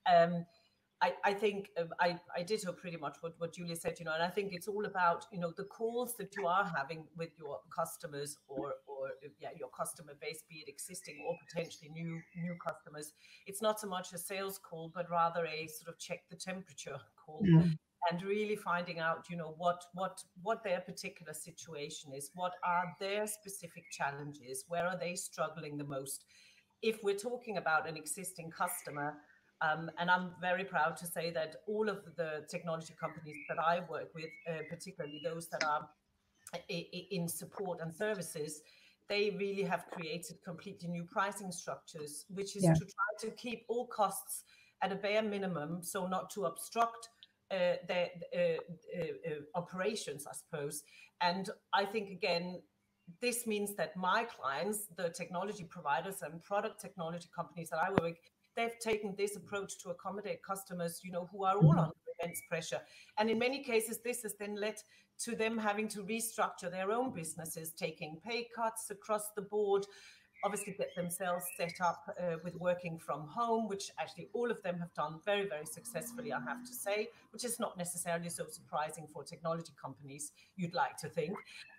I think I ditto pretty much what Julia said, and I think it's all about, the calls that you are having with your customers or your customer base, be it existing or potentially new customers. It's not so much a sales call, but rather a sort of check the temperature call. And really finding out, what their particular situation is, what are their specific challenges, where are they struggling the most. If we're talking about an existing customer, and I'm very proud to say that all of the technology companies that I work with, particularly those that are in support and services, they really have created completely new pricing structures, which is to try to keep all costs at a bare minimum, so not to obstruct their operations, I suppose. And I think, again, this means that my clients, the technology providers and product technology companies that I work with, they've taken this approach to accommodate customers, who are all under immense pressure. And in many cases, this has then led to them having to restructure their own businesses, taking pay cuts across the board, obviously get themselves set up with working from home, which actually all of them have done very, very successfully, I have to say, which is not necessarily so surprising for technology companies, you'd like to think.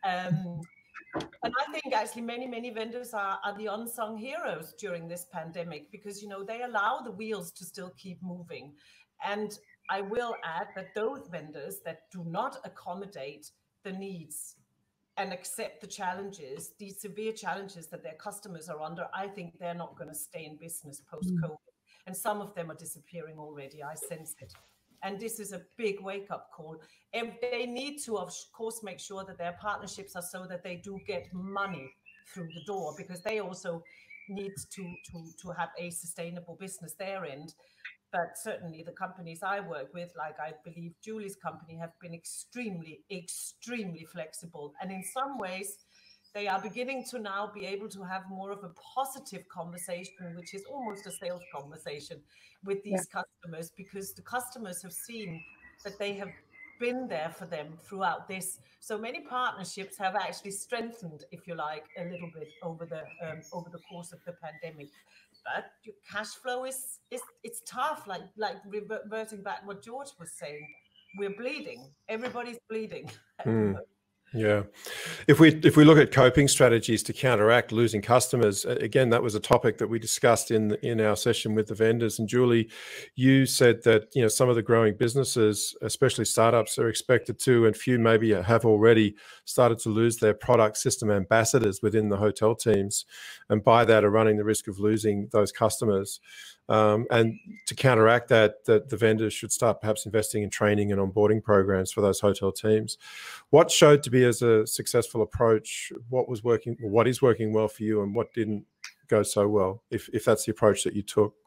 And I think actually many vendors are the unsung heroes during this pandemic because, they allow the wheels to still keep moving. And I will add that those vendors that do not accommodate the needs and accept the challenges, these severe challenges that their customers are under, I think they're not going to stay in business post-COVID. And some of them are disappearing already. I sense it. And this is a big wake-up call. And they need to, of course, make sure that their partnerships are so that they do get money through the door, because they also need to have a sustainable business their end. But certainly the companies I work with, like I believe Julie's company, have been extremely, extremely flexible. And in some ways, they are beginning to now be able to have more of a positive conversation, which is almost a sales conversation with these customers, because the customers have seen that they have been there for them throughout this. So many partnerships have actually strengthened, if you like, a little bit over the course of the pandemic. But your cash flow is it's tough, like reverting back what George was saying. We're bleeding. Everybody's bleeding. Yeah. If we look at coping strategies to counteract losing customers, again, that was a topic that we discussed in our session with the vendors. And Julie, you said that, some of the growing businesses, especially startups, are expected to, and few maybe have already started to lose their product system ambassadors within the hotel teams. And by that are running the risk of losing those customers. And to counteract that, the vendors should start perhaps investing in training and onboarding programs for those hotel teams. What showed to be as a successful approach? What was working? What is working well for you, and what didn't go so well? If that's the approach that you took.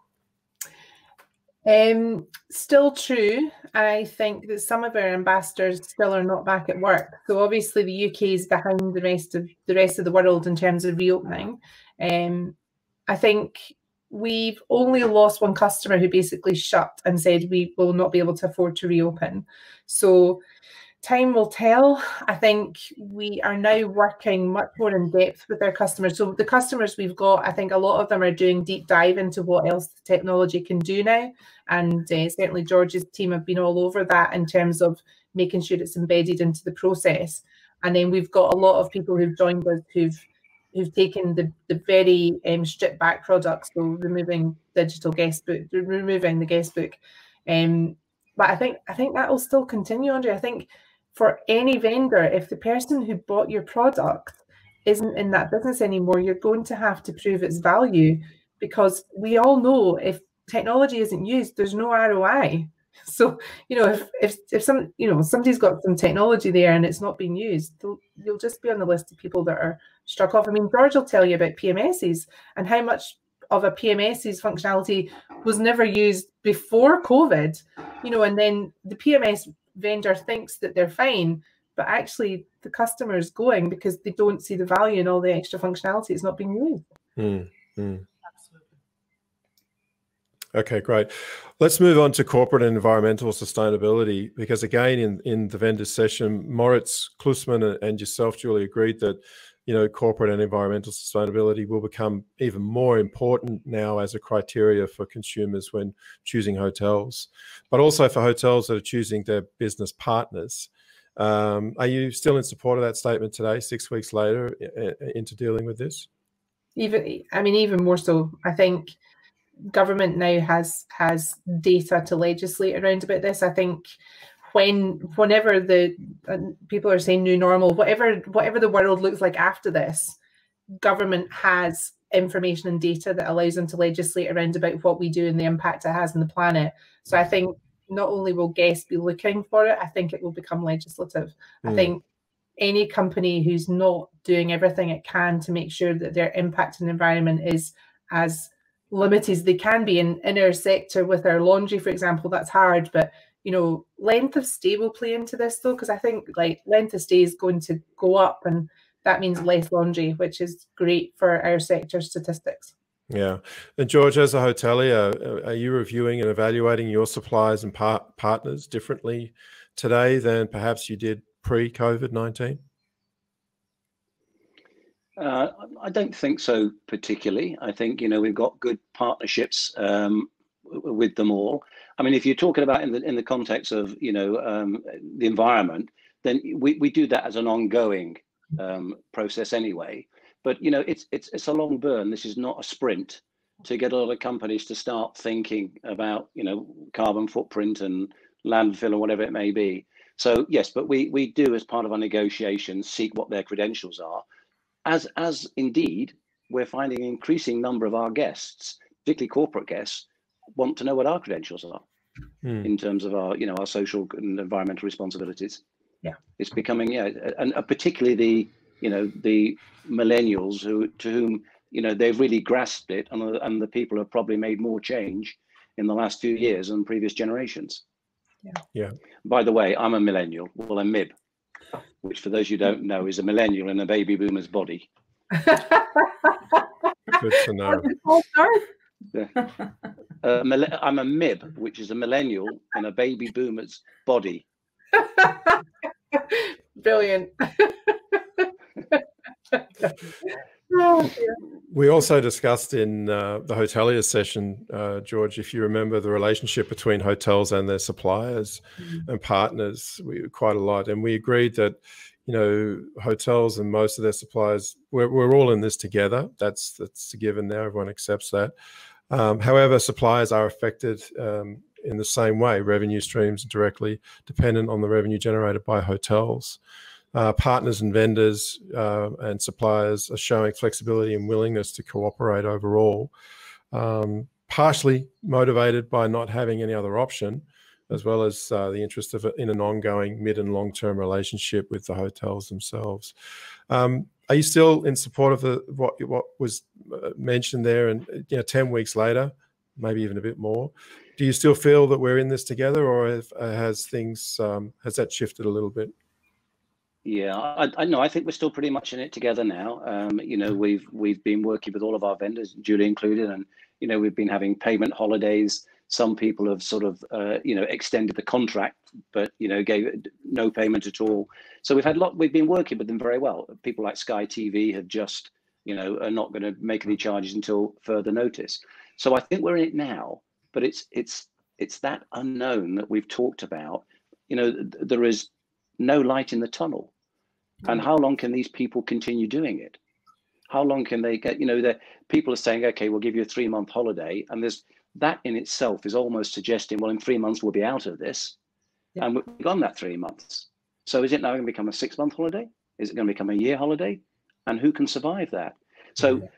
Still true. I think that some of our ambassadors still are not back at work. So obviously the UK is behind the rest of the world in terms of reopening. I think we've only lost one customer who basically shut and said we will not be able to afford to reopen. So time will tell. I think we are now working much more in depth with our customers. So the customers we've got, I think a lot of them are doing deep dive into what else the technology can do now. And certainly George's team have been all over that in terms of making sure it's embedded into the process. And then we've got a lot of people who've joined us who've taken the very stripped back products, so removing digital guest book, removing the guest book. But I think that will still continue, Andre. I think for any vendor, if the person who bought your product isn't in that business anymore, you're going to have to prove its value because we all know if technology isn't used, there's no ROI. So, if somebody's got some technology there and it's not being used, you'll just be on the list of people that are struck off. I mean, George will tell you about PMSs and how much of a PMS's functionality was never used before COVID, and then the PMS vendor thinks that they're fine, but actually the customer is going because they don't see the value in all the extra functionality. It's not being used. Absolutely. Okay, great. Let's move on to corporate and environmental sustainability, because again, in the vendor session, Moritz Klusman and yourself, Julie, agreed that corporate and environmental sustainability will become even more important now as a criteria for consumers when choosing hotels, but also for hotels that are choosing their business partners. Are you still in support of that statement today, 6 weeks later, into dealing with this? Even more so. I think government now has data to legislate around about this. I think whenever the people are saying new normal, whatever the world looks like after this, government has information and data that allows them to legislate around about what we do and the impact it has on the planet. So I think not only will guests be looking for it, I think it will become legislative. I think any company who's not doing everything it can to make sure that their impact on the environment is as limited as they can be in our sector with our laundry, for example, that's hard. But length of stay will play into this though, because I think length of stay is going to go up, and that means less laundry, which is great for our sector statistics. Yeah. And George, as a hotelier, are you reviewing and evaluating your suppliers and partners differently today than perhaps you did pre-COVID-19? I don't think so particularly. I think, we've got good partnerships with them all. I mean, if you're talking about in the context of, the environment, then we do that as an ongoing process anyway. But, it's a long burn. This is not a sprint to get a lot of companies to start thinking about, carbon footprint and landfill or whatever it may be. So, yes, but we do, as part of our negotiations, seek what their credentials are. As indeed, we're finding an increasing number of our guests, particularly corporate guests, want to know what our credentials are in terms of our, our social and environmental responsibilities. Yeah, it's becoming, and particularly the millennials to whom they've really grasped it, and the people have probably made more change in the last few years than previous generations. Yeah. By the way, I'm a millennial. Well, a MIB, which for those you don't know is a millennial in a baby boomer's body. Good to know. I'm a MIB, which is a millennial in a baby boomer's body. Brilliant. We also discussed in the hotelier session, George, if you remember, the relationship between hotels and their suppliers and partners quite a lot. And we agreed that, hotels and most of their suppliers, we're all in this together. That's a given now. Everyone accepts that. However, suppliers are affected in the same way. Revenue streams are directly dependent on the revenue generated by hotels. Partners and vendors and suppliers are showing flexibility and willingness to cooperate overall, partially motivated by not having any other option, as well as the interest in an ongoing mid and long-term relationship with the hotels themselves. Are you still in support of what was mentioned there? And 10 weeks later, maybe even a bit more, do you still feel that we're in this together, or has that shifted a little bit? Yeah, I know. I think we're still pretty much in it together now. We've been working with all of our vendors, Julie included, and we've been having payment holidays. Some people have sort of extended the contract, but gave no payment at all. So we've been working with them very well. People like Sky TV have just are not going to make any charges until further notice. So I think we're in it now, but it's that unknown that we've talked about. There is no light in the tunnel. And how long can these people continue doing it? How long can they get, the people are saying, okay, we'll give you a 3-month holiday. And that in itself is almost suggesting, well, in 3 months, we'll be out of this. Yeah. And we've gone that 3 months. So is it now going to become a 6-month holiday? Is it going to become a year holiday? And who can survive that? So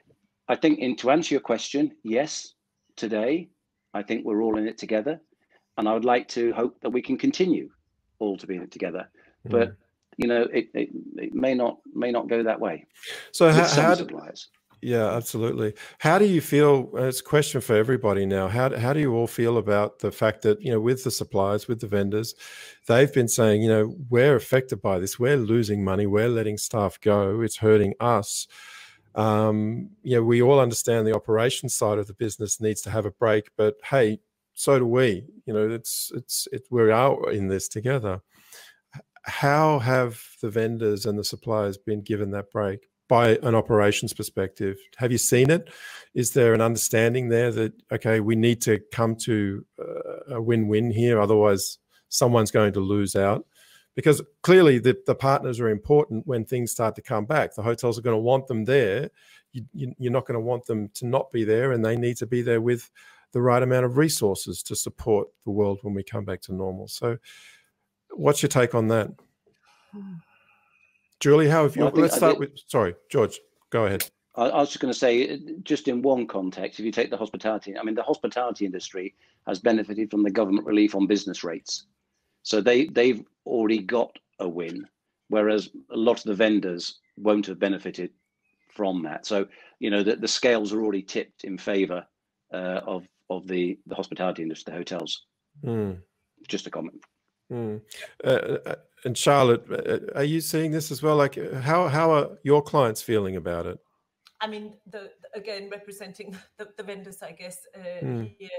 I think, to answer your question, yes, today, I think we're all in it together. And I would like to hope that we can continue all to be in it together. But, you know, it may not go that way. So with some suppliers. Yeah, absolutely. How do you feel? It's a question for everybody now. How do you all feel about the fact that, you know, with the suppliers, with the vendors, they've been saying, you know, we're affected by this. We're losing money. We're letting staff go. It's hurting us. Yeah, we all understand the operations side of the business needs to have a break, but hey, so do we. You know, we are in this together. How have the vendors and the suppliers been given that break by an operations perspective? Have you seen it? Is there an understanding there that, okay, we need to come to a win-win here, otherwise someone's going to lose out? Because clearly the partners are important when things start to come back. The hotels are going to want them there. You're not going to want them to not be there, and they need to be there with the right amount of resources to support the world when we come back to normal. So what's your take on that? Julie, how have you, let's start with, sorry, George, go ahead. I was just going to say, just in one context, if you take the hospitality, I mean, the hospitality industry has benefited from the government relief on business rates. So they've already got a win, whereas a lot of the vendors won't have benefited from that. So, you know, the scales are already tipped in favor of the hospitality industry, the hotels. Just a comment. And Charlotte, are you seeing this as well? Like, how are your clients feeling about it? I mean, again, representing the vendors, I guess, here,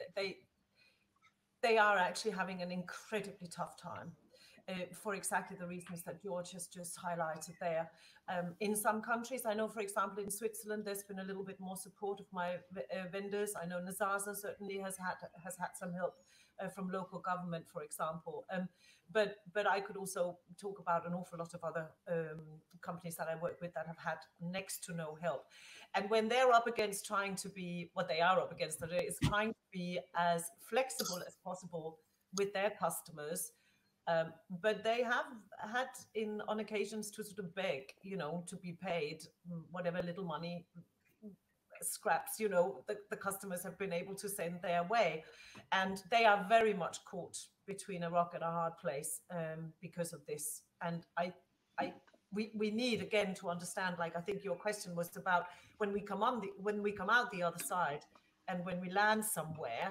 they are actually having an incredibly tough time for exactly the reasons that George has just highlighted there. In some countries, I know, for example, in Switzerland, there's been a little bit more support of my vendors. I know Nazaza certainly has had some help from local government, for example. But I could also talk about an awful lot of other companies that I work with that have had next to no help. And when they're up against trying to be, what they are up against today is trying to be as flexible as possible with their customers. But they have had on occasions to sort of beg, you know, to be paid whatever little money scraps, you know, the customers have been able to send their way. And they are very much caught between a rock and a hard place because of this. And we need, again, to understand, like, I think your question was about when we come out the other side and when we land somewhere,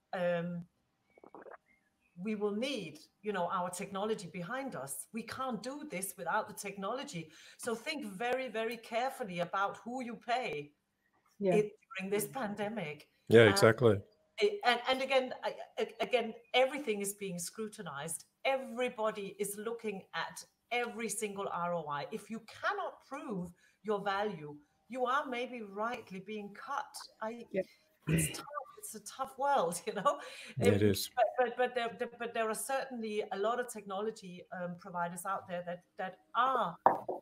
we will need, you know, our technology behind us. We can't do this without the technology. So think very, very carefully about who you pay during this pandemic. Yeah, exactly. And again, everything is being scrutinized. Everybody is looking at every single ROI. If you cannot prove your value, you are maybe rightly being cut. It's tough. It's a tough world, you know. It is. But there are certainly a lot of technology providers out there that are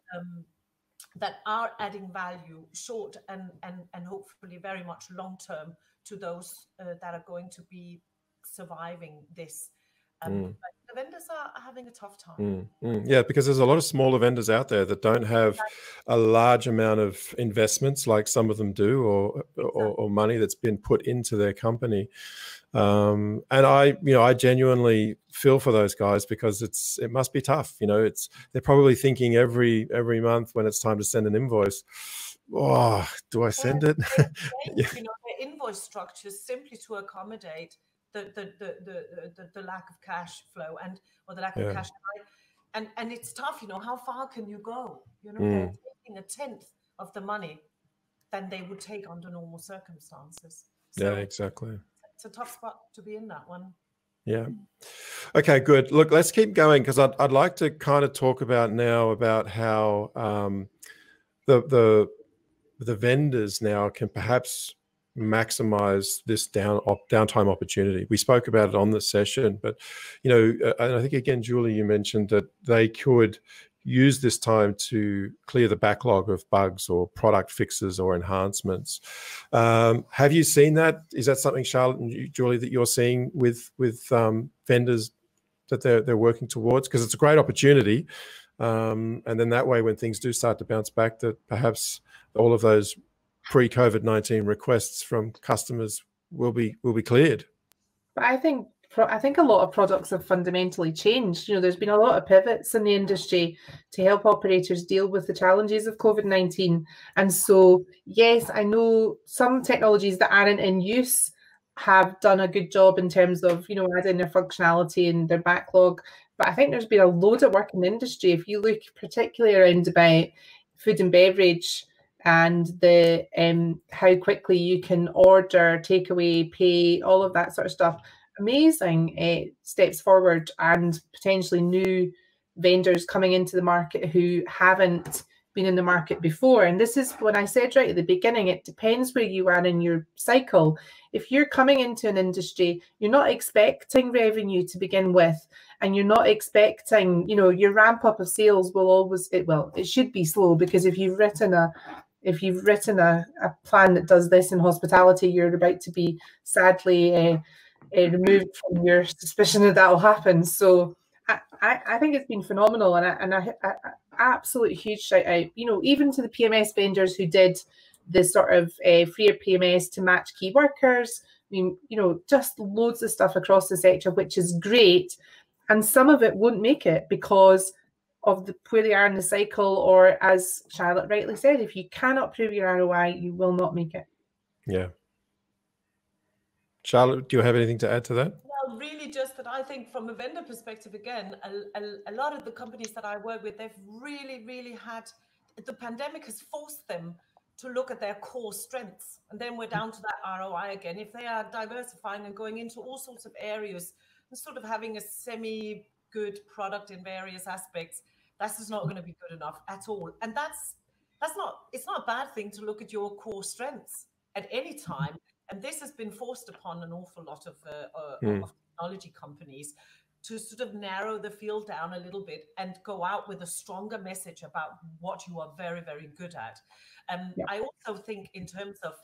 adding value short and hopefully very much long term to those that are going to be surviving this. But the vendors are having a tough time. Yeah, because there's a lot of smaller vendors out there that don't have a large amount of investments like some of them do, or money that's been put into their company. And I genuinely feel for those guys, because it must be tough. You know, they're probably thinking every month when it's time to send an invoice, oh, do I send it? You know, their invoice structures simply to accommodate the lack of cash flow or the lack of cash flow. And it's tough, you know, how far can you go? You know, they're taking 1/10 of the money than they would take under normal circumstances. So yeah, exactly. It's a tough spot to be in, that one. Yeah. Okay, good. Look, let's keep going, because I'd like to kind of talk about now about how the vendors now can perhaps maximize this downtime opportunity. We spoke about it on the session, but, you know, and I think, again, Julie, you mentioned that they could use this time to clear the backlog of bugs or product fixes or enhancements. Have you seen that? Is that something, Charlotte and Julie, that you're seeing with vendors that they're working towards? Because it's a great opportunity. And then that way, when things do start to bounce back, that perhaps all of those pre-COVID-19 requests from customers will be cleared. But I think a lot of products have fundamentally changed. You know, there's been a lot of pivots in the industry to help operators deal with the challenges of COVID-19. And so, yes, I know some technologies that aren't in use have done a good job in terms of, you know, adding their functionality and their backlog. But I think there's been a load of work in the industry. If you look particularly around about food and beverage and the how quickly you can order, take away, pay, all of that sort of stuff, amazing steps forward, and potentially new vendors coming into the market who haven't been in the market before. And this is when I said right at the beginning, it depends where you are in your cycle. If you're coming into an industry, you're not expecting revenue to begin with, and you're not expecting, you know, your ramp up of sales will always, it should be slow, because if you've written a plan that does this in hospitality, you're about to be sadly removed from your suspicion that will happen. So I think it's been phenomenal, and I absolute huge shout out, you know, even to the PMS vendors who did the sort of freer PMS to match key workers. I mean, you know, just loads of stuff across the sector, which is great. And some of it won't make it because of where they are in the cycle, or as Charlotte rightly said, if you cannot prove your ROI, you will not make it. Yeah. Charlotte, do you have anything to add to that? Well, really just that I think from a vendor perspective, again, a lot of the companies that I work with, they've really had, the pandemic has forced them to look at their core strengths. And then we're down to that ROI again. If they are diversifying and going into all sorts of areas and sort of having a semi-good product in various aspects, that's just not going to be good enough at all. And it's not a bad thing to look at your core strengths at any time. And this has been forced upon an awful lot of technology companies to sort of narrow the field down a little bit and go out with a stronger message about what you are very good at. I also think in terms of,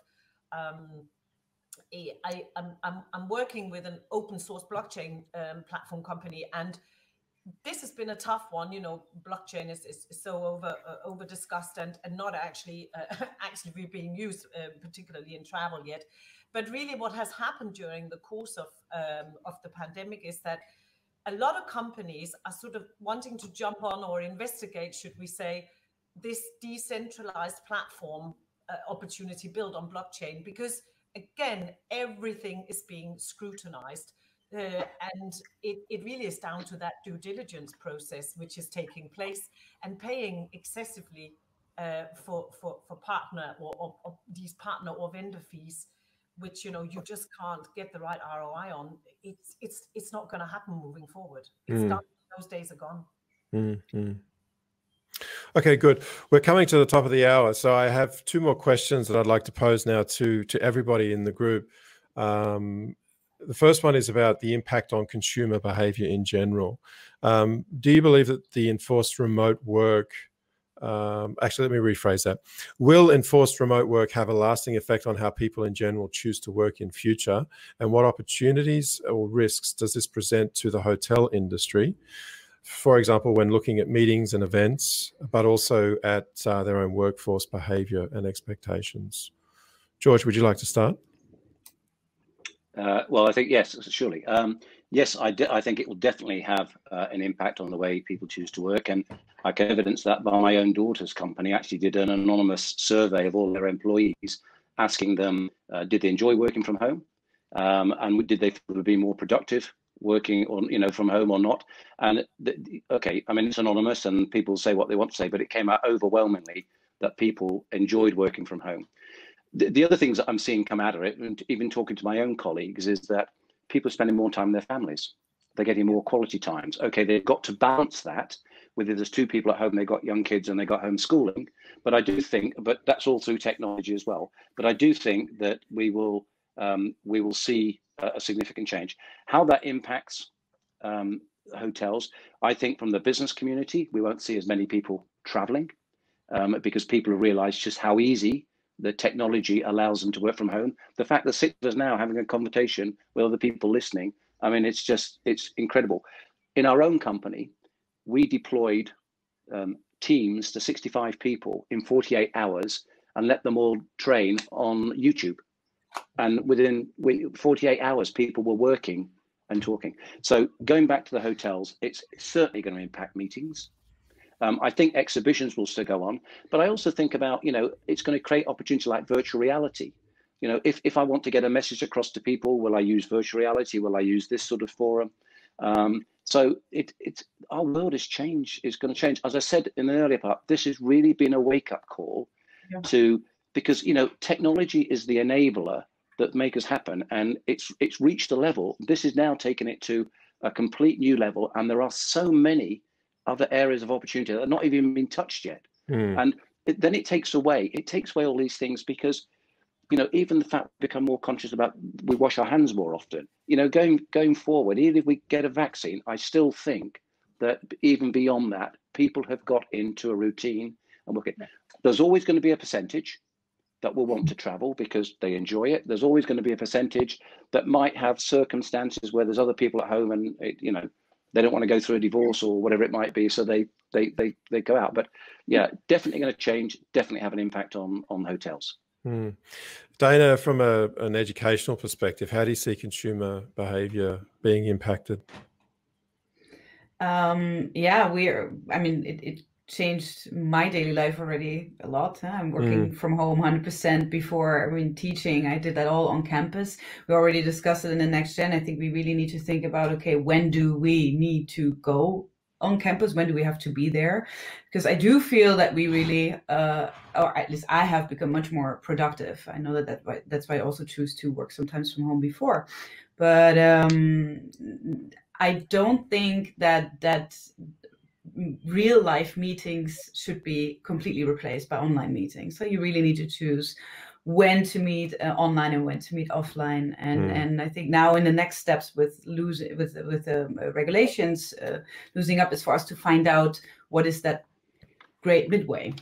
I'm working with an open source blockchain platform company, and this has been a tough one. You know, blockchain is so over discussed and not actually actively being used, particularly in travel yet. But really, what has happened during the course of the pandemic is that a lot of companies are sort of wanting to jump on or investigate, should we say, this decentralized platform opportunity built on blockchain, because again, everything is being scrutinized. And it really is down to that due diligence process which is taking place, and paying excessively for partner or these partner or vendor fees, which, you know, you just can't get the right ROI on. It's not going to happen moving forward. It's done. Those days are gone. Okay, good. We're coming to the top of the hour, so I have two more questions that I'd like to pose now to everybody in the group. The first one is about the impact on consumer behavior in general. Do you believe that the enforced remote work, actually, let me rephrase that. Will enforced remote work have a lasting effect on how people in general choose to work in future? And what opportunities or risks does this present to the hotel industry? For example, when looking at meetings and events, but also at their own workforce behavior and expectations. George, would you like to start? Well, I think yes, surely. Yes, I think it will definitely have an impact on the way people choose to work, and I can evidence that by my own daughter's company actually did an anonymous survey of all their employees, asking them, did they enjoy working from home, and did they feel to be more productive working on, you know, from home or not? And okay, I mean, it's anonymous and people say what they want to say, but it came out overwhelmingly that people enjoyed working from home. The other things that I'm seeing come out of it, and even talking to my own colleagues, is that people are spending more time with their families. They're getting more quality times. Okay, they've got to balance that with, if there's two people at home, they've got young kids and they've got homeschooling. But I do think, but that's all through technology as well. But I do think that we will see a significant change. How that impacts hotels, I think from the business community, we won't see as many people traveling because people have realized just how easy the technology allows them to work from home. The fact that 6 of us now having a conversation with other people listening, I mean, it's incredible. In our own company, we deployed teams to 65 people in 48 hours and let them all train on YouTube. And within 48 hours, people were working and talking. So going back to the hotels, it's certainly going to impact meetings. I think exhibitions will still go on, but I also think about, it's going to create opportunities like virtual reality. If I want to get a message across to people, will I use virtual reality? Will I use this sort of forum? So it's our world is going to change. As I said in the earlier part, this has really been a wake-up call because technology is the enabler that make us happen, and it's reached a level. This is now taking it to a complete new level, and there are so many other areas of opportunity that are not even been touched yet. And then it takes away all these things, because even the fact we become more conscious about, we wash our hands more often, going forward, even if we get a vaccine, I still think that even beyond that, people have got into a routine. And there's always going to be a percentage that will want to travel because they enjoy it. There's always going to be a percentage that might have circumstances where there's other people at home and they don't want to go through a divorce or whatever it might be, so they go out. But yeah, definitely going to change, definitely have an impact on hotels. Dana, from an educational perspective, how do you see consumer behavior being impacted? It changed my daily life already a lot. I'm working from home 100% before. Teaching, I did that all on campus. We already discussed it in the next gen. I think we really need to think about, okay, when do we need to go on campus? When do we have to be there? Because I do feel that we really, or at least I have become much more productive. I know that's why I also choose to work sometimes from home before. But I don't think that real life meetings should be completely replaced by online meetings. So you really need to choose when to meet online and when to meet offline. And I think now in the next steps with regulations losing up, as far as to find out what is that great midway.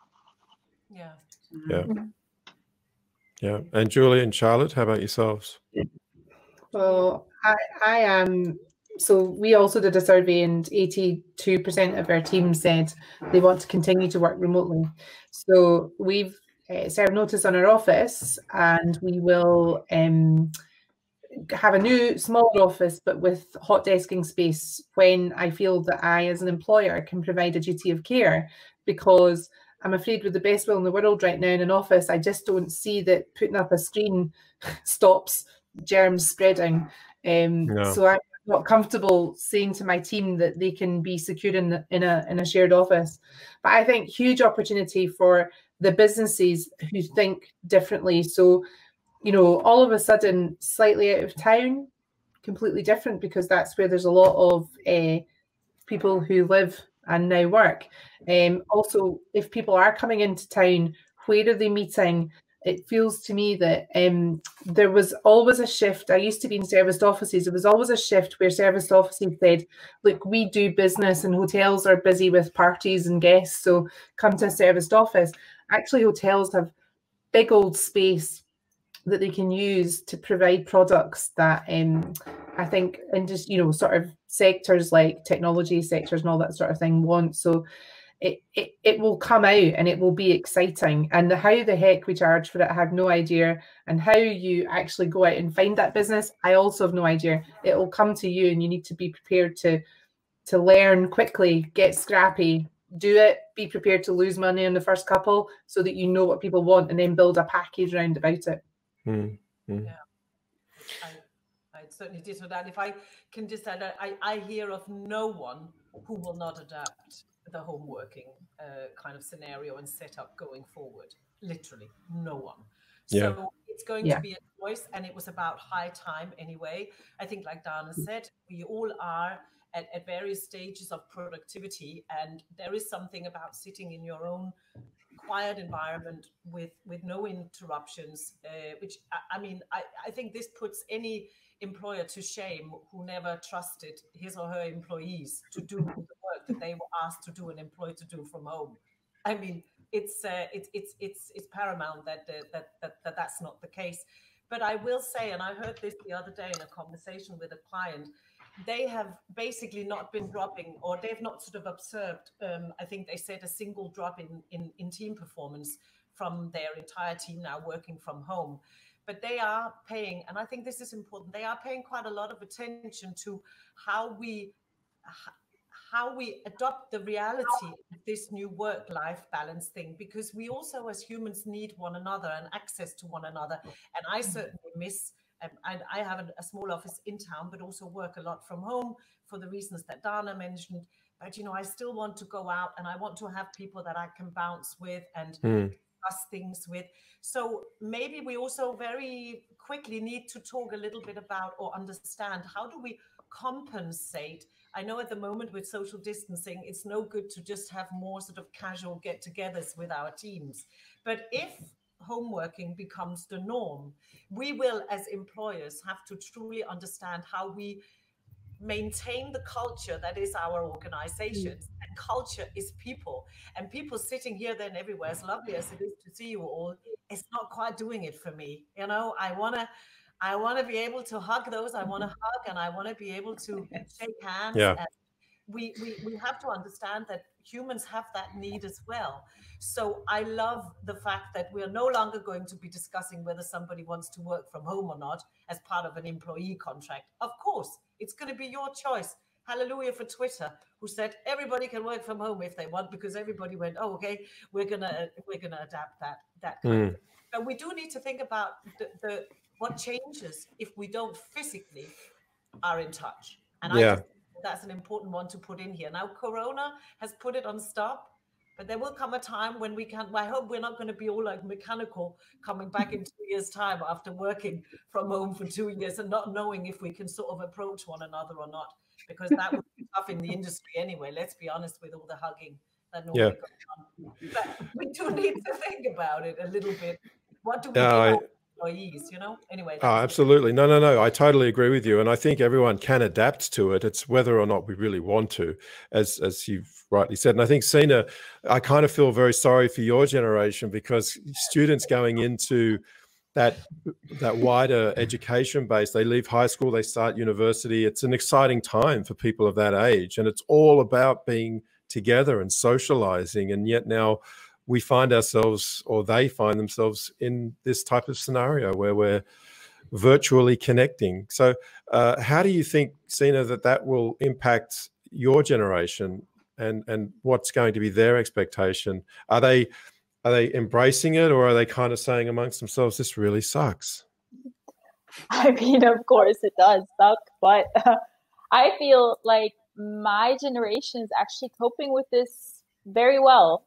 Yeah. And Julie and Charlotte, how about yourselves? Well, I am. So we also did a survey, and 82% of our team said they want to continue to work remotely. So we've served notice on our office, and we will have a new smaller office, but with hot desking space, when I feel that I, as an employer, can provide a duty of care. Because I'm afraid, with the best will in the world right now in an office, I just don't see that putting up a screen stops germs spreading. So I'm not comfortable saying to my team that they can be secure in a shared office. But I think huge opportunity for the businesses who think differently. So, all of a sudden, slightly out of town, completely different, because that's where there's a lot of people who live and now work. Also, if people are coming into town, where are they meeting? It feels to me that there was always a shift. I used to be in serviced offices. There was always a shift where serviced offices said, look, we do business and hotels are busy with parties and guests, so come to a serviced office. Actually, hotels have big old space that they can use to provide products that I think, and just, sort of sectors like technology sectors and all that sort of thing want. So it will come out and it will be exciting. And how the heck we charge for it, I have no idea. And how you actually go out and find that business, I also have no idea. It will come to you, and you need to be prepared to learn quickly, get scrappy, do it, be prepared to lose money in the first couple so that you know what people want, and then build a package around about it. Yeah, I certainly did. So that if I can just add, I hear of no one who will not adapt the home working kind of scenario and setup going forward. Literally no one. So it's going to be a choice, and it was about high time anyway. I think, like Dana said, we all are at various stages of productivity, and there is something about sitting in your own quiet environment with no interruptions, which I think this puts any employer to shame who never trusted his or her employees to do the work that they were asked to do and employed to do from home. I mean, it's paramount that that's not the case. But I will say, and I heard this the other day in a conversation with a client, they have basically not been dropping, or they've not sort of observed, I think they said, a single drop in team performance from their entire team now working from home. But they are paying, and I think this is important, they are paying quite a lot of attention to how we adopt the reality of this new work-life balance thing, because we also as humans need one another and access to one another. And I certainly miss, I have a small office in town, but also work a lot from home for the reasons that Dana mentioned. But, you know, I still want to go out and I want to have people that I can bounce with and discuss things with. So maybe we also very quickly need to talk a little bit about or understand, how do we compensate? I know at the moment with social distancing, it's no good to just have more sort of casual get-togethers with our teams. But if home working becomes the norm, we will, as employers, have to truly understand how we maintain the culture that is our organizations. And culture is people. And people sitting here, then everywhere, as lovely as it is to see you all, it's not quite doing it for me. You know, I want to be able to hug those I want to hug, and I want to be able to shake hands. Yeah. And we have to understand that humans have that need as well. So I love the fact that we are no longer going to be discussing whether somebody wants to work from home or not as part of an employee contract. Of course, it's going to be your choice. Hallelujah for Twitter, who said everybody can work from home if they want, because everybody went, oh, okay, we're gonna adapt that kind of thing. But we do need to think about the what changes if we don't physically are in touch. And I just think that's an important one to put in here. Now, Corona has put it on stop, but there will come a time when we can. I hope we're not going to be all like mechanical coming back in 2 years' time after working from home for 2 years and not knowing if we can sort of approach one another or not, because that would be tough in the industry anyway. Let's be honest, with all the hugging that normally goes on. But we do need to think about it a little bit. What do we do? Employees, you know? Anyway. Absolutely. No. I totally agree with you. And I think everyone can adapt to it. It's whether or not we really want to, as you've rightly said. And I think, Sina, I kind of feel very sorry for your generation, because students going into that wider education base, they leave high school, they start university. It's an exciting time for people of that age. And it's all about being together and socializing. And yet now we find ourselves, or they find themselves, in this type of scenario where we're virtually connecting. So how do you think, Sina, that will impact your generation, and what's going to be their expectation? Are they embracing it, or are they kind of saying amongst themselves, this really sucks? I mean, of course it does suck, but I feel like my generation is actually coping with this very well.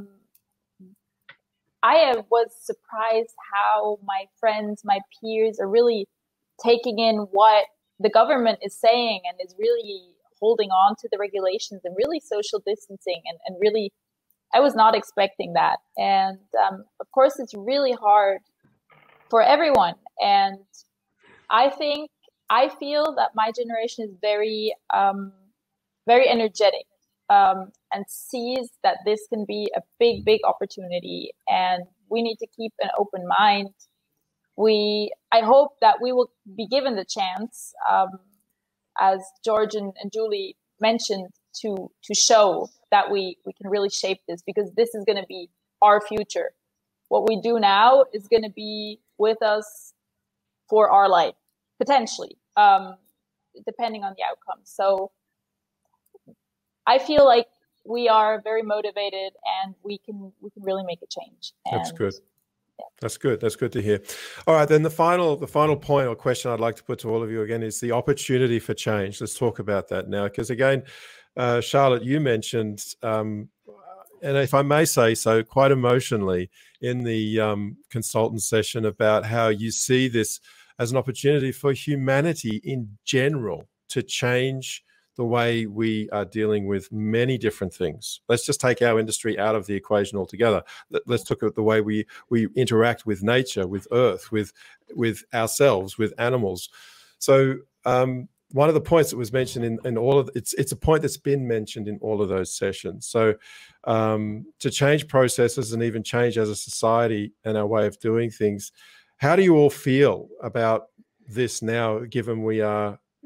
I was surprised how my friends, my peers are really taking in what the government is saying, and is really holding on to the regulations and really social distancing, and really, I was not expecting that. And of course, it's really hard for everyone. And I feel that my generation is very, very energetic. And sees that this can be a big, big opportunity, and we need to keep an open mind. I hope that we will be given the chance, as George and Julie mentioned, to show that we can really shape this, because this is going to be our future. What we do now is going to be with us for our life, potentially, depending on the outcome. So I feel like we are very motivated, and we can really make a change. And that's good. Yeah. That's good. That's good to hear. All right, then the final point or question I'd like to put to all of you again is the opportunity for change. Let's talk about that now, because again, Charlotte, you mentioned, and if I may say so, quite emotionally in the consultant session, about how you see this as an opportunity for humanity in general to change the way we are dealing with many different things. Let's just take our industry out of the equation altogether. Let's look at the way we interact with nature, with Earth, with ourselves, with animals. So one of the points that was mentioned in all of it's a point that's been mentioned in all of those sessions. So to change processes and even change as a society and our way of doing things, how do you all feel about this now, given we are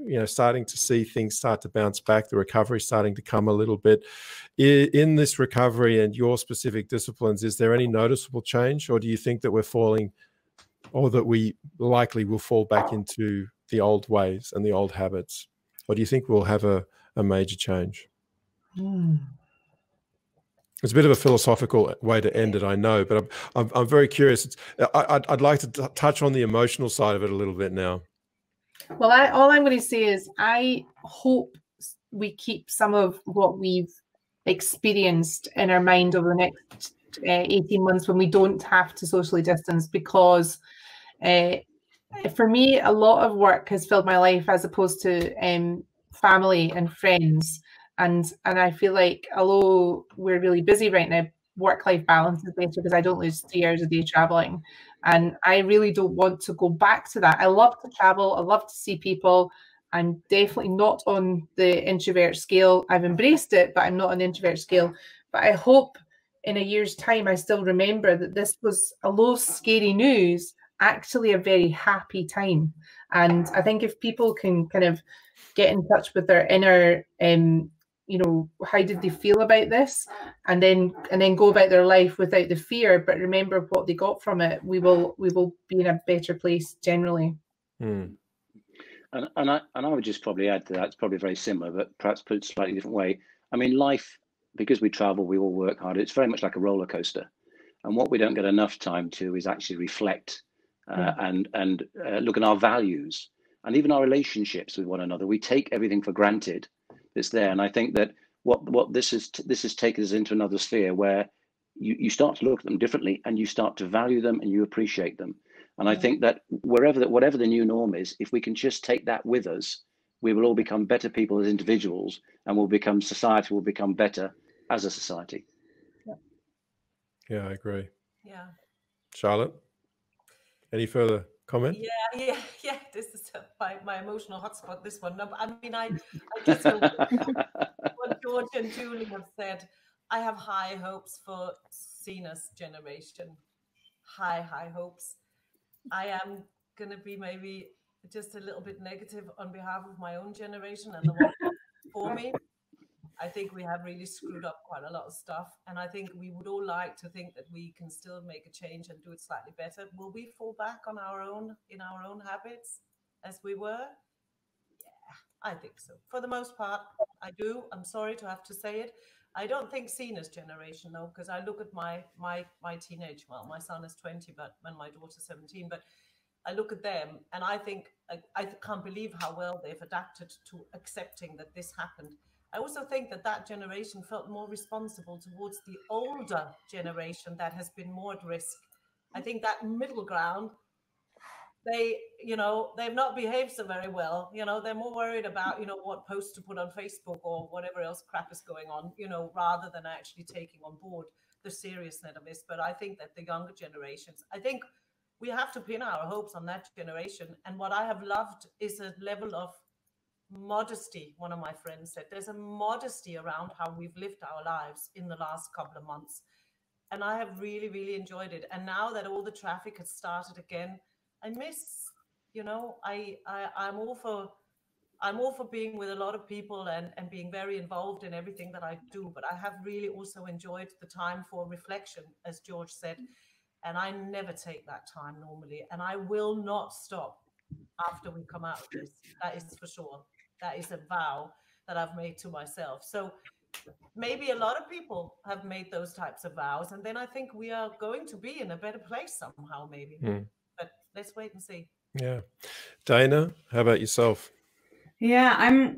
starting to see things start to bounce back, the recovery starting to come a little bit. In this recovery and your specific disciplines, is there any noticeable change, or do you think that we're falling, or that we likely will fall back into the old ways and the old habits? Or do you think we'll have a major change? It's a bit of a philosophical way to end it, I know, but I'm very curious. I'd like to touch on the emotional side of it a little bit now. Well, all I'm going to say is I hope we keep some of what we've experienced in our mind over the next 18 months when we don't have to socially distance, because for me, a lot of work has filled my life as opposed to family and friends. And I feel like, although we're really busy right now, work-life balance is better because I don't lose 3 hours a day traveling. And I really don't want to go back to that. I love to travel. I love to see people. I'm definitely not on the introvert scale. I've embraced it, but I'm not on the introvert scale. But I hope in a year's time, I still remember that this was, although scary news, actually a very happy time. And I think if people can kind of get in touch with their inner, how did they feel about this, and then go about their life without the fear, but remember what they got from it, we will be in a better place generally. And I would just probably add to that, it's probably very similar, but perhaps put it a slightly different way. I mean, life, because we travel, we all work hard. It's very much like a roller coaster, and what we don't get enough time to is actually reflect and look at our values and even our relationships with one another. We take everything for granted that's there, and I think that what this has taken us into another sphere where you start to look at them differently, and you start to value them, and you appreciate them. And I think that whatever the new norm is, if we can just take that with us, we will all become better people as individuals, and society will become better as a society. Yeah, I agree. Yeah. Charlotte, any further comment? Yeah. This is my emotional hotspot, this one. No, I mean, I just what George and Julie have said. I have high hopes for Sina's generation. High hopes. I am going to be maybe just a little bit negative on behalf of my own generation and the one before me. I think we have really screwed up quite a lot of stuff. And I think we would all like to think that we can still make a change and do it slightly better. Will we fall back on our own habits as we were? Yeah, I think so. For the most part, I do. I'm sorry to have to say it. I don't think Sina's generation, though, because I look at my teenage, well, my son is 20, and my daughter's 17, but I look at them and I think I can't believe how well they've adapted to accepting that this happened. I also think that generation felt more responsible towards the older generation that has been more at risk. I think that middle ground, they've not behaved so very well. They're more worried about, what posts to put on Facebook or whatever else crap is going on, rather than actually taking on board the seriousness of this. But I think that the younger generations, I think we have to pin our hopes on that generation. And what I have loved is a level of modesty. One of my friends said there's a modesty around how we've lived our lives in the last couple of months. And I have really, really enjoyed it. And now that all the traffic has started again, I miss, I'm all for being with a lot of people and being very involved in everything that I do. But I have really also enjoyed the time for reflection, as George said. And I never take that time normally. And I will not stop after we come out of this. That is for sure. That is a vow that I've made to myself. So maybe a lot of people have made those types of vows. And then I think we are going to be in a better place somehow, maybe. But let's wait and see. Yeah. Dana, how about yourself? Yeah, I'm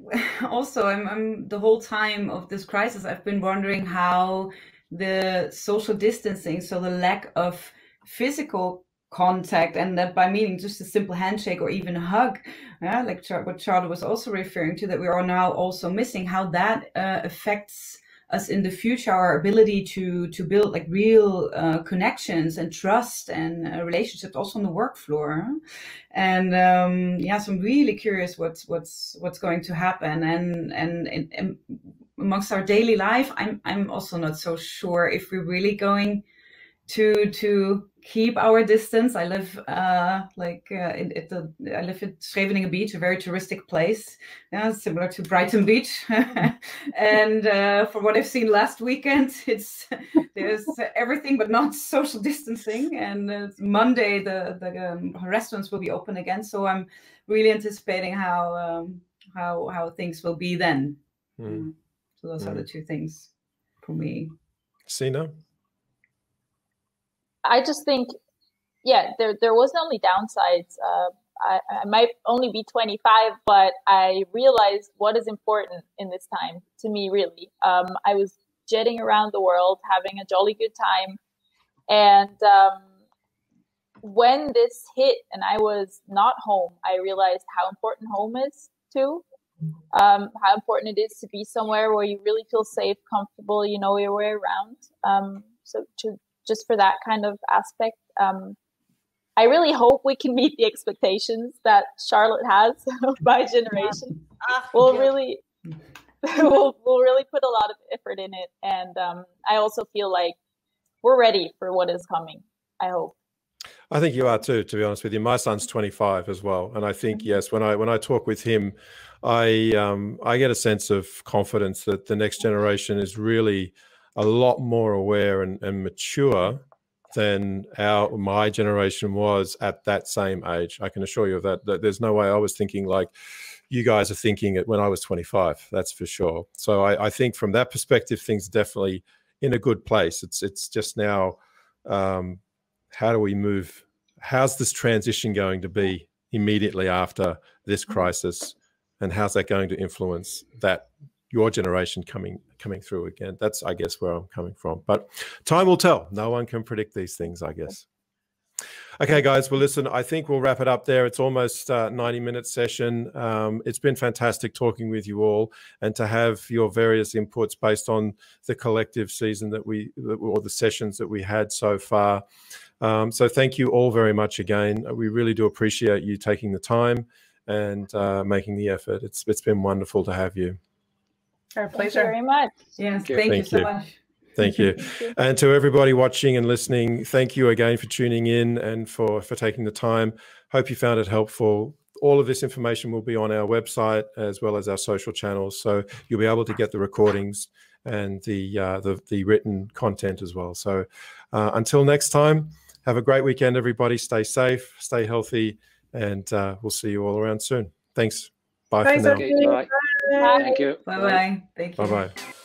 the whole time of this crisis, I've been wondering how the social distancing, so the lack of physical contact, and that by meaning just a simple handshake or even a hug, like what Charlotte was also referring to, that we are now also missing, how that affects us in the future, our ability to build like real connections and trust and relationships also on the work floor. And so I'm really curious what's going to happen. And amongst our daily life, I'm also not so sure if we're really going to keep our distance. I live I live at Scheveningen Beach, a very touristic place, similar to Brighton Beach. And from what I've seen last weekend, there's everything but not social distancing. And Monday the restaurants will be open again, so I'm really anticipating how things will be then. So those are the two things for me. Sina? I just think, yeah, there wasn't only downsides. I might only be 25, but I realized what is important in this time to me, really. I was jetting around the world, having a jolly good time. And when this hit and I was not home, I realized how important home is too. How important it is to be somewhere where you really feel safe, comfortable, you know your way around. So just for that kind of aspect, I really hope we can meet the expectations that Charlotte has of my generation. We'll really put a lot of effort in it, and I also feel like we're ready for what is coming. I hope. I think you are too, to be honest with you. My son's 25 as well, and I think yes, when I talk with him, I get a sense of confidence that the next generation is really a lot more aware and mature than my generation was at that same age. I can assure you of that. That there's no way I was thinking like you guys are thinking it when I was 25. That's for sure. So I think from that perspective, things are definitely in a good place. It's just now, how do we move? How's this transition going to be immediately after this crisis, and how's that going to influence that your generation coming through again? That's, I guess, where I'm coming from. But time will tell. No one can predict these things, I guess. Okay, guys. Well, listen, I think we'll wrap it up there. It's almost a 90-minute session. It's been fantastic talking with you all and to have your various inputs based on the collective season or the sessions that we had so far. So thank you all very much again. We really do appreciate you taking the time and making the effort. It's been wonderful to have you. Our pleasure. Thank you very much. Yes, thank you so much. Thank you. And to everybody watching and listening, thank you again for tuning in and for taking the time. Hope you found it helpful. All of this information will be on our website as well as our social channels. So you'll be able to get the recordings and the written content as well. So until next time, have a great weekend, everybody. Stay safe, stay healthy, and we'll see you all around soon. Thanks. Bye for now. Bye. Bye. Thank you. Bye-bye. Thank you. Bye-bye.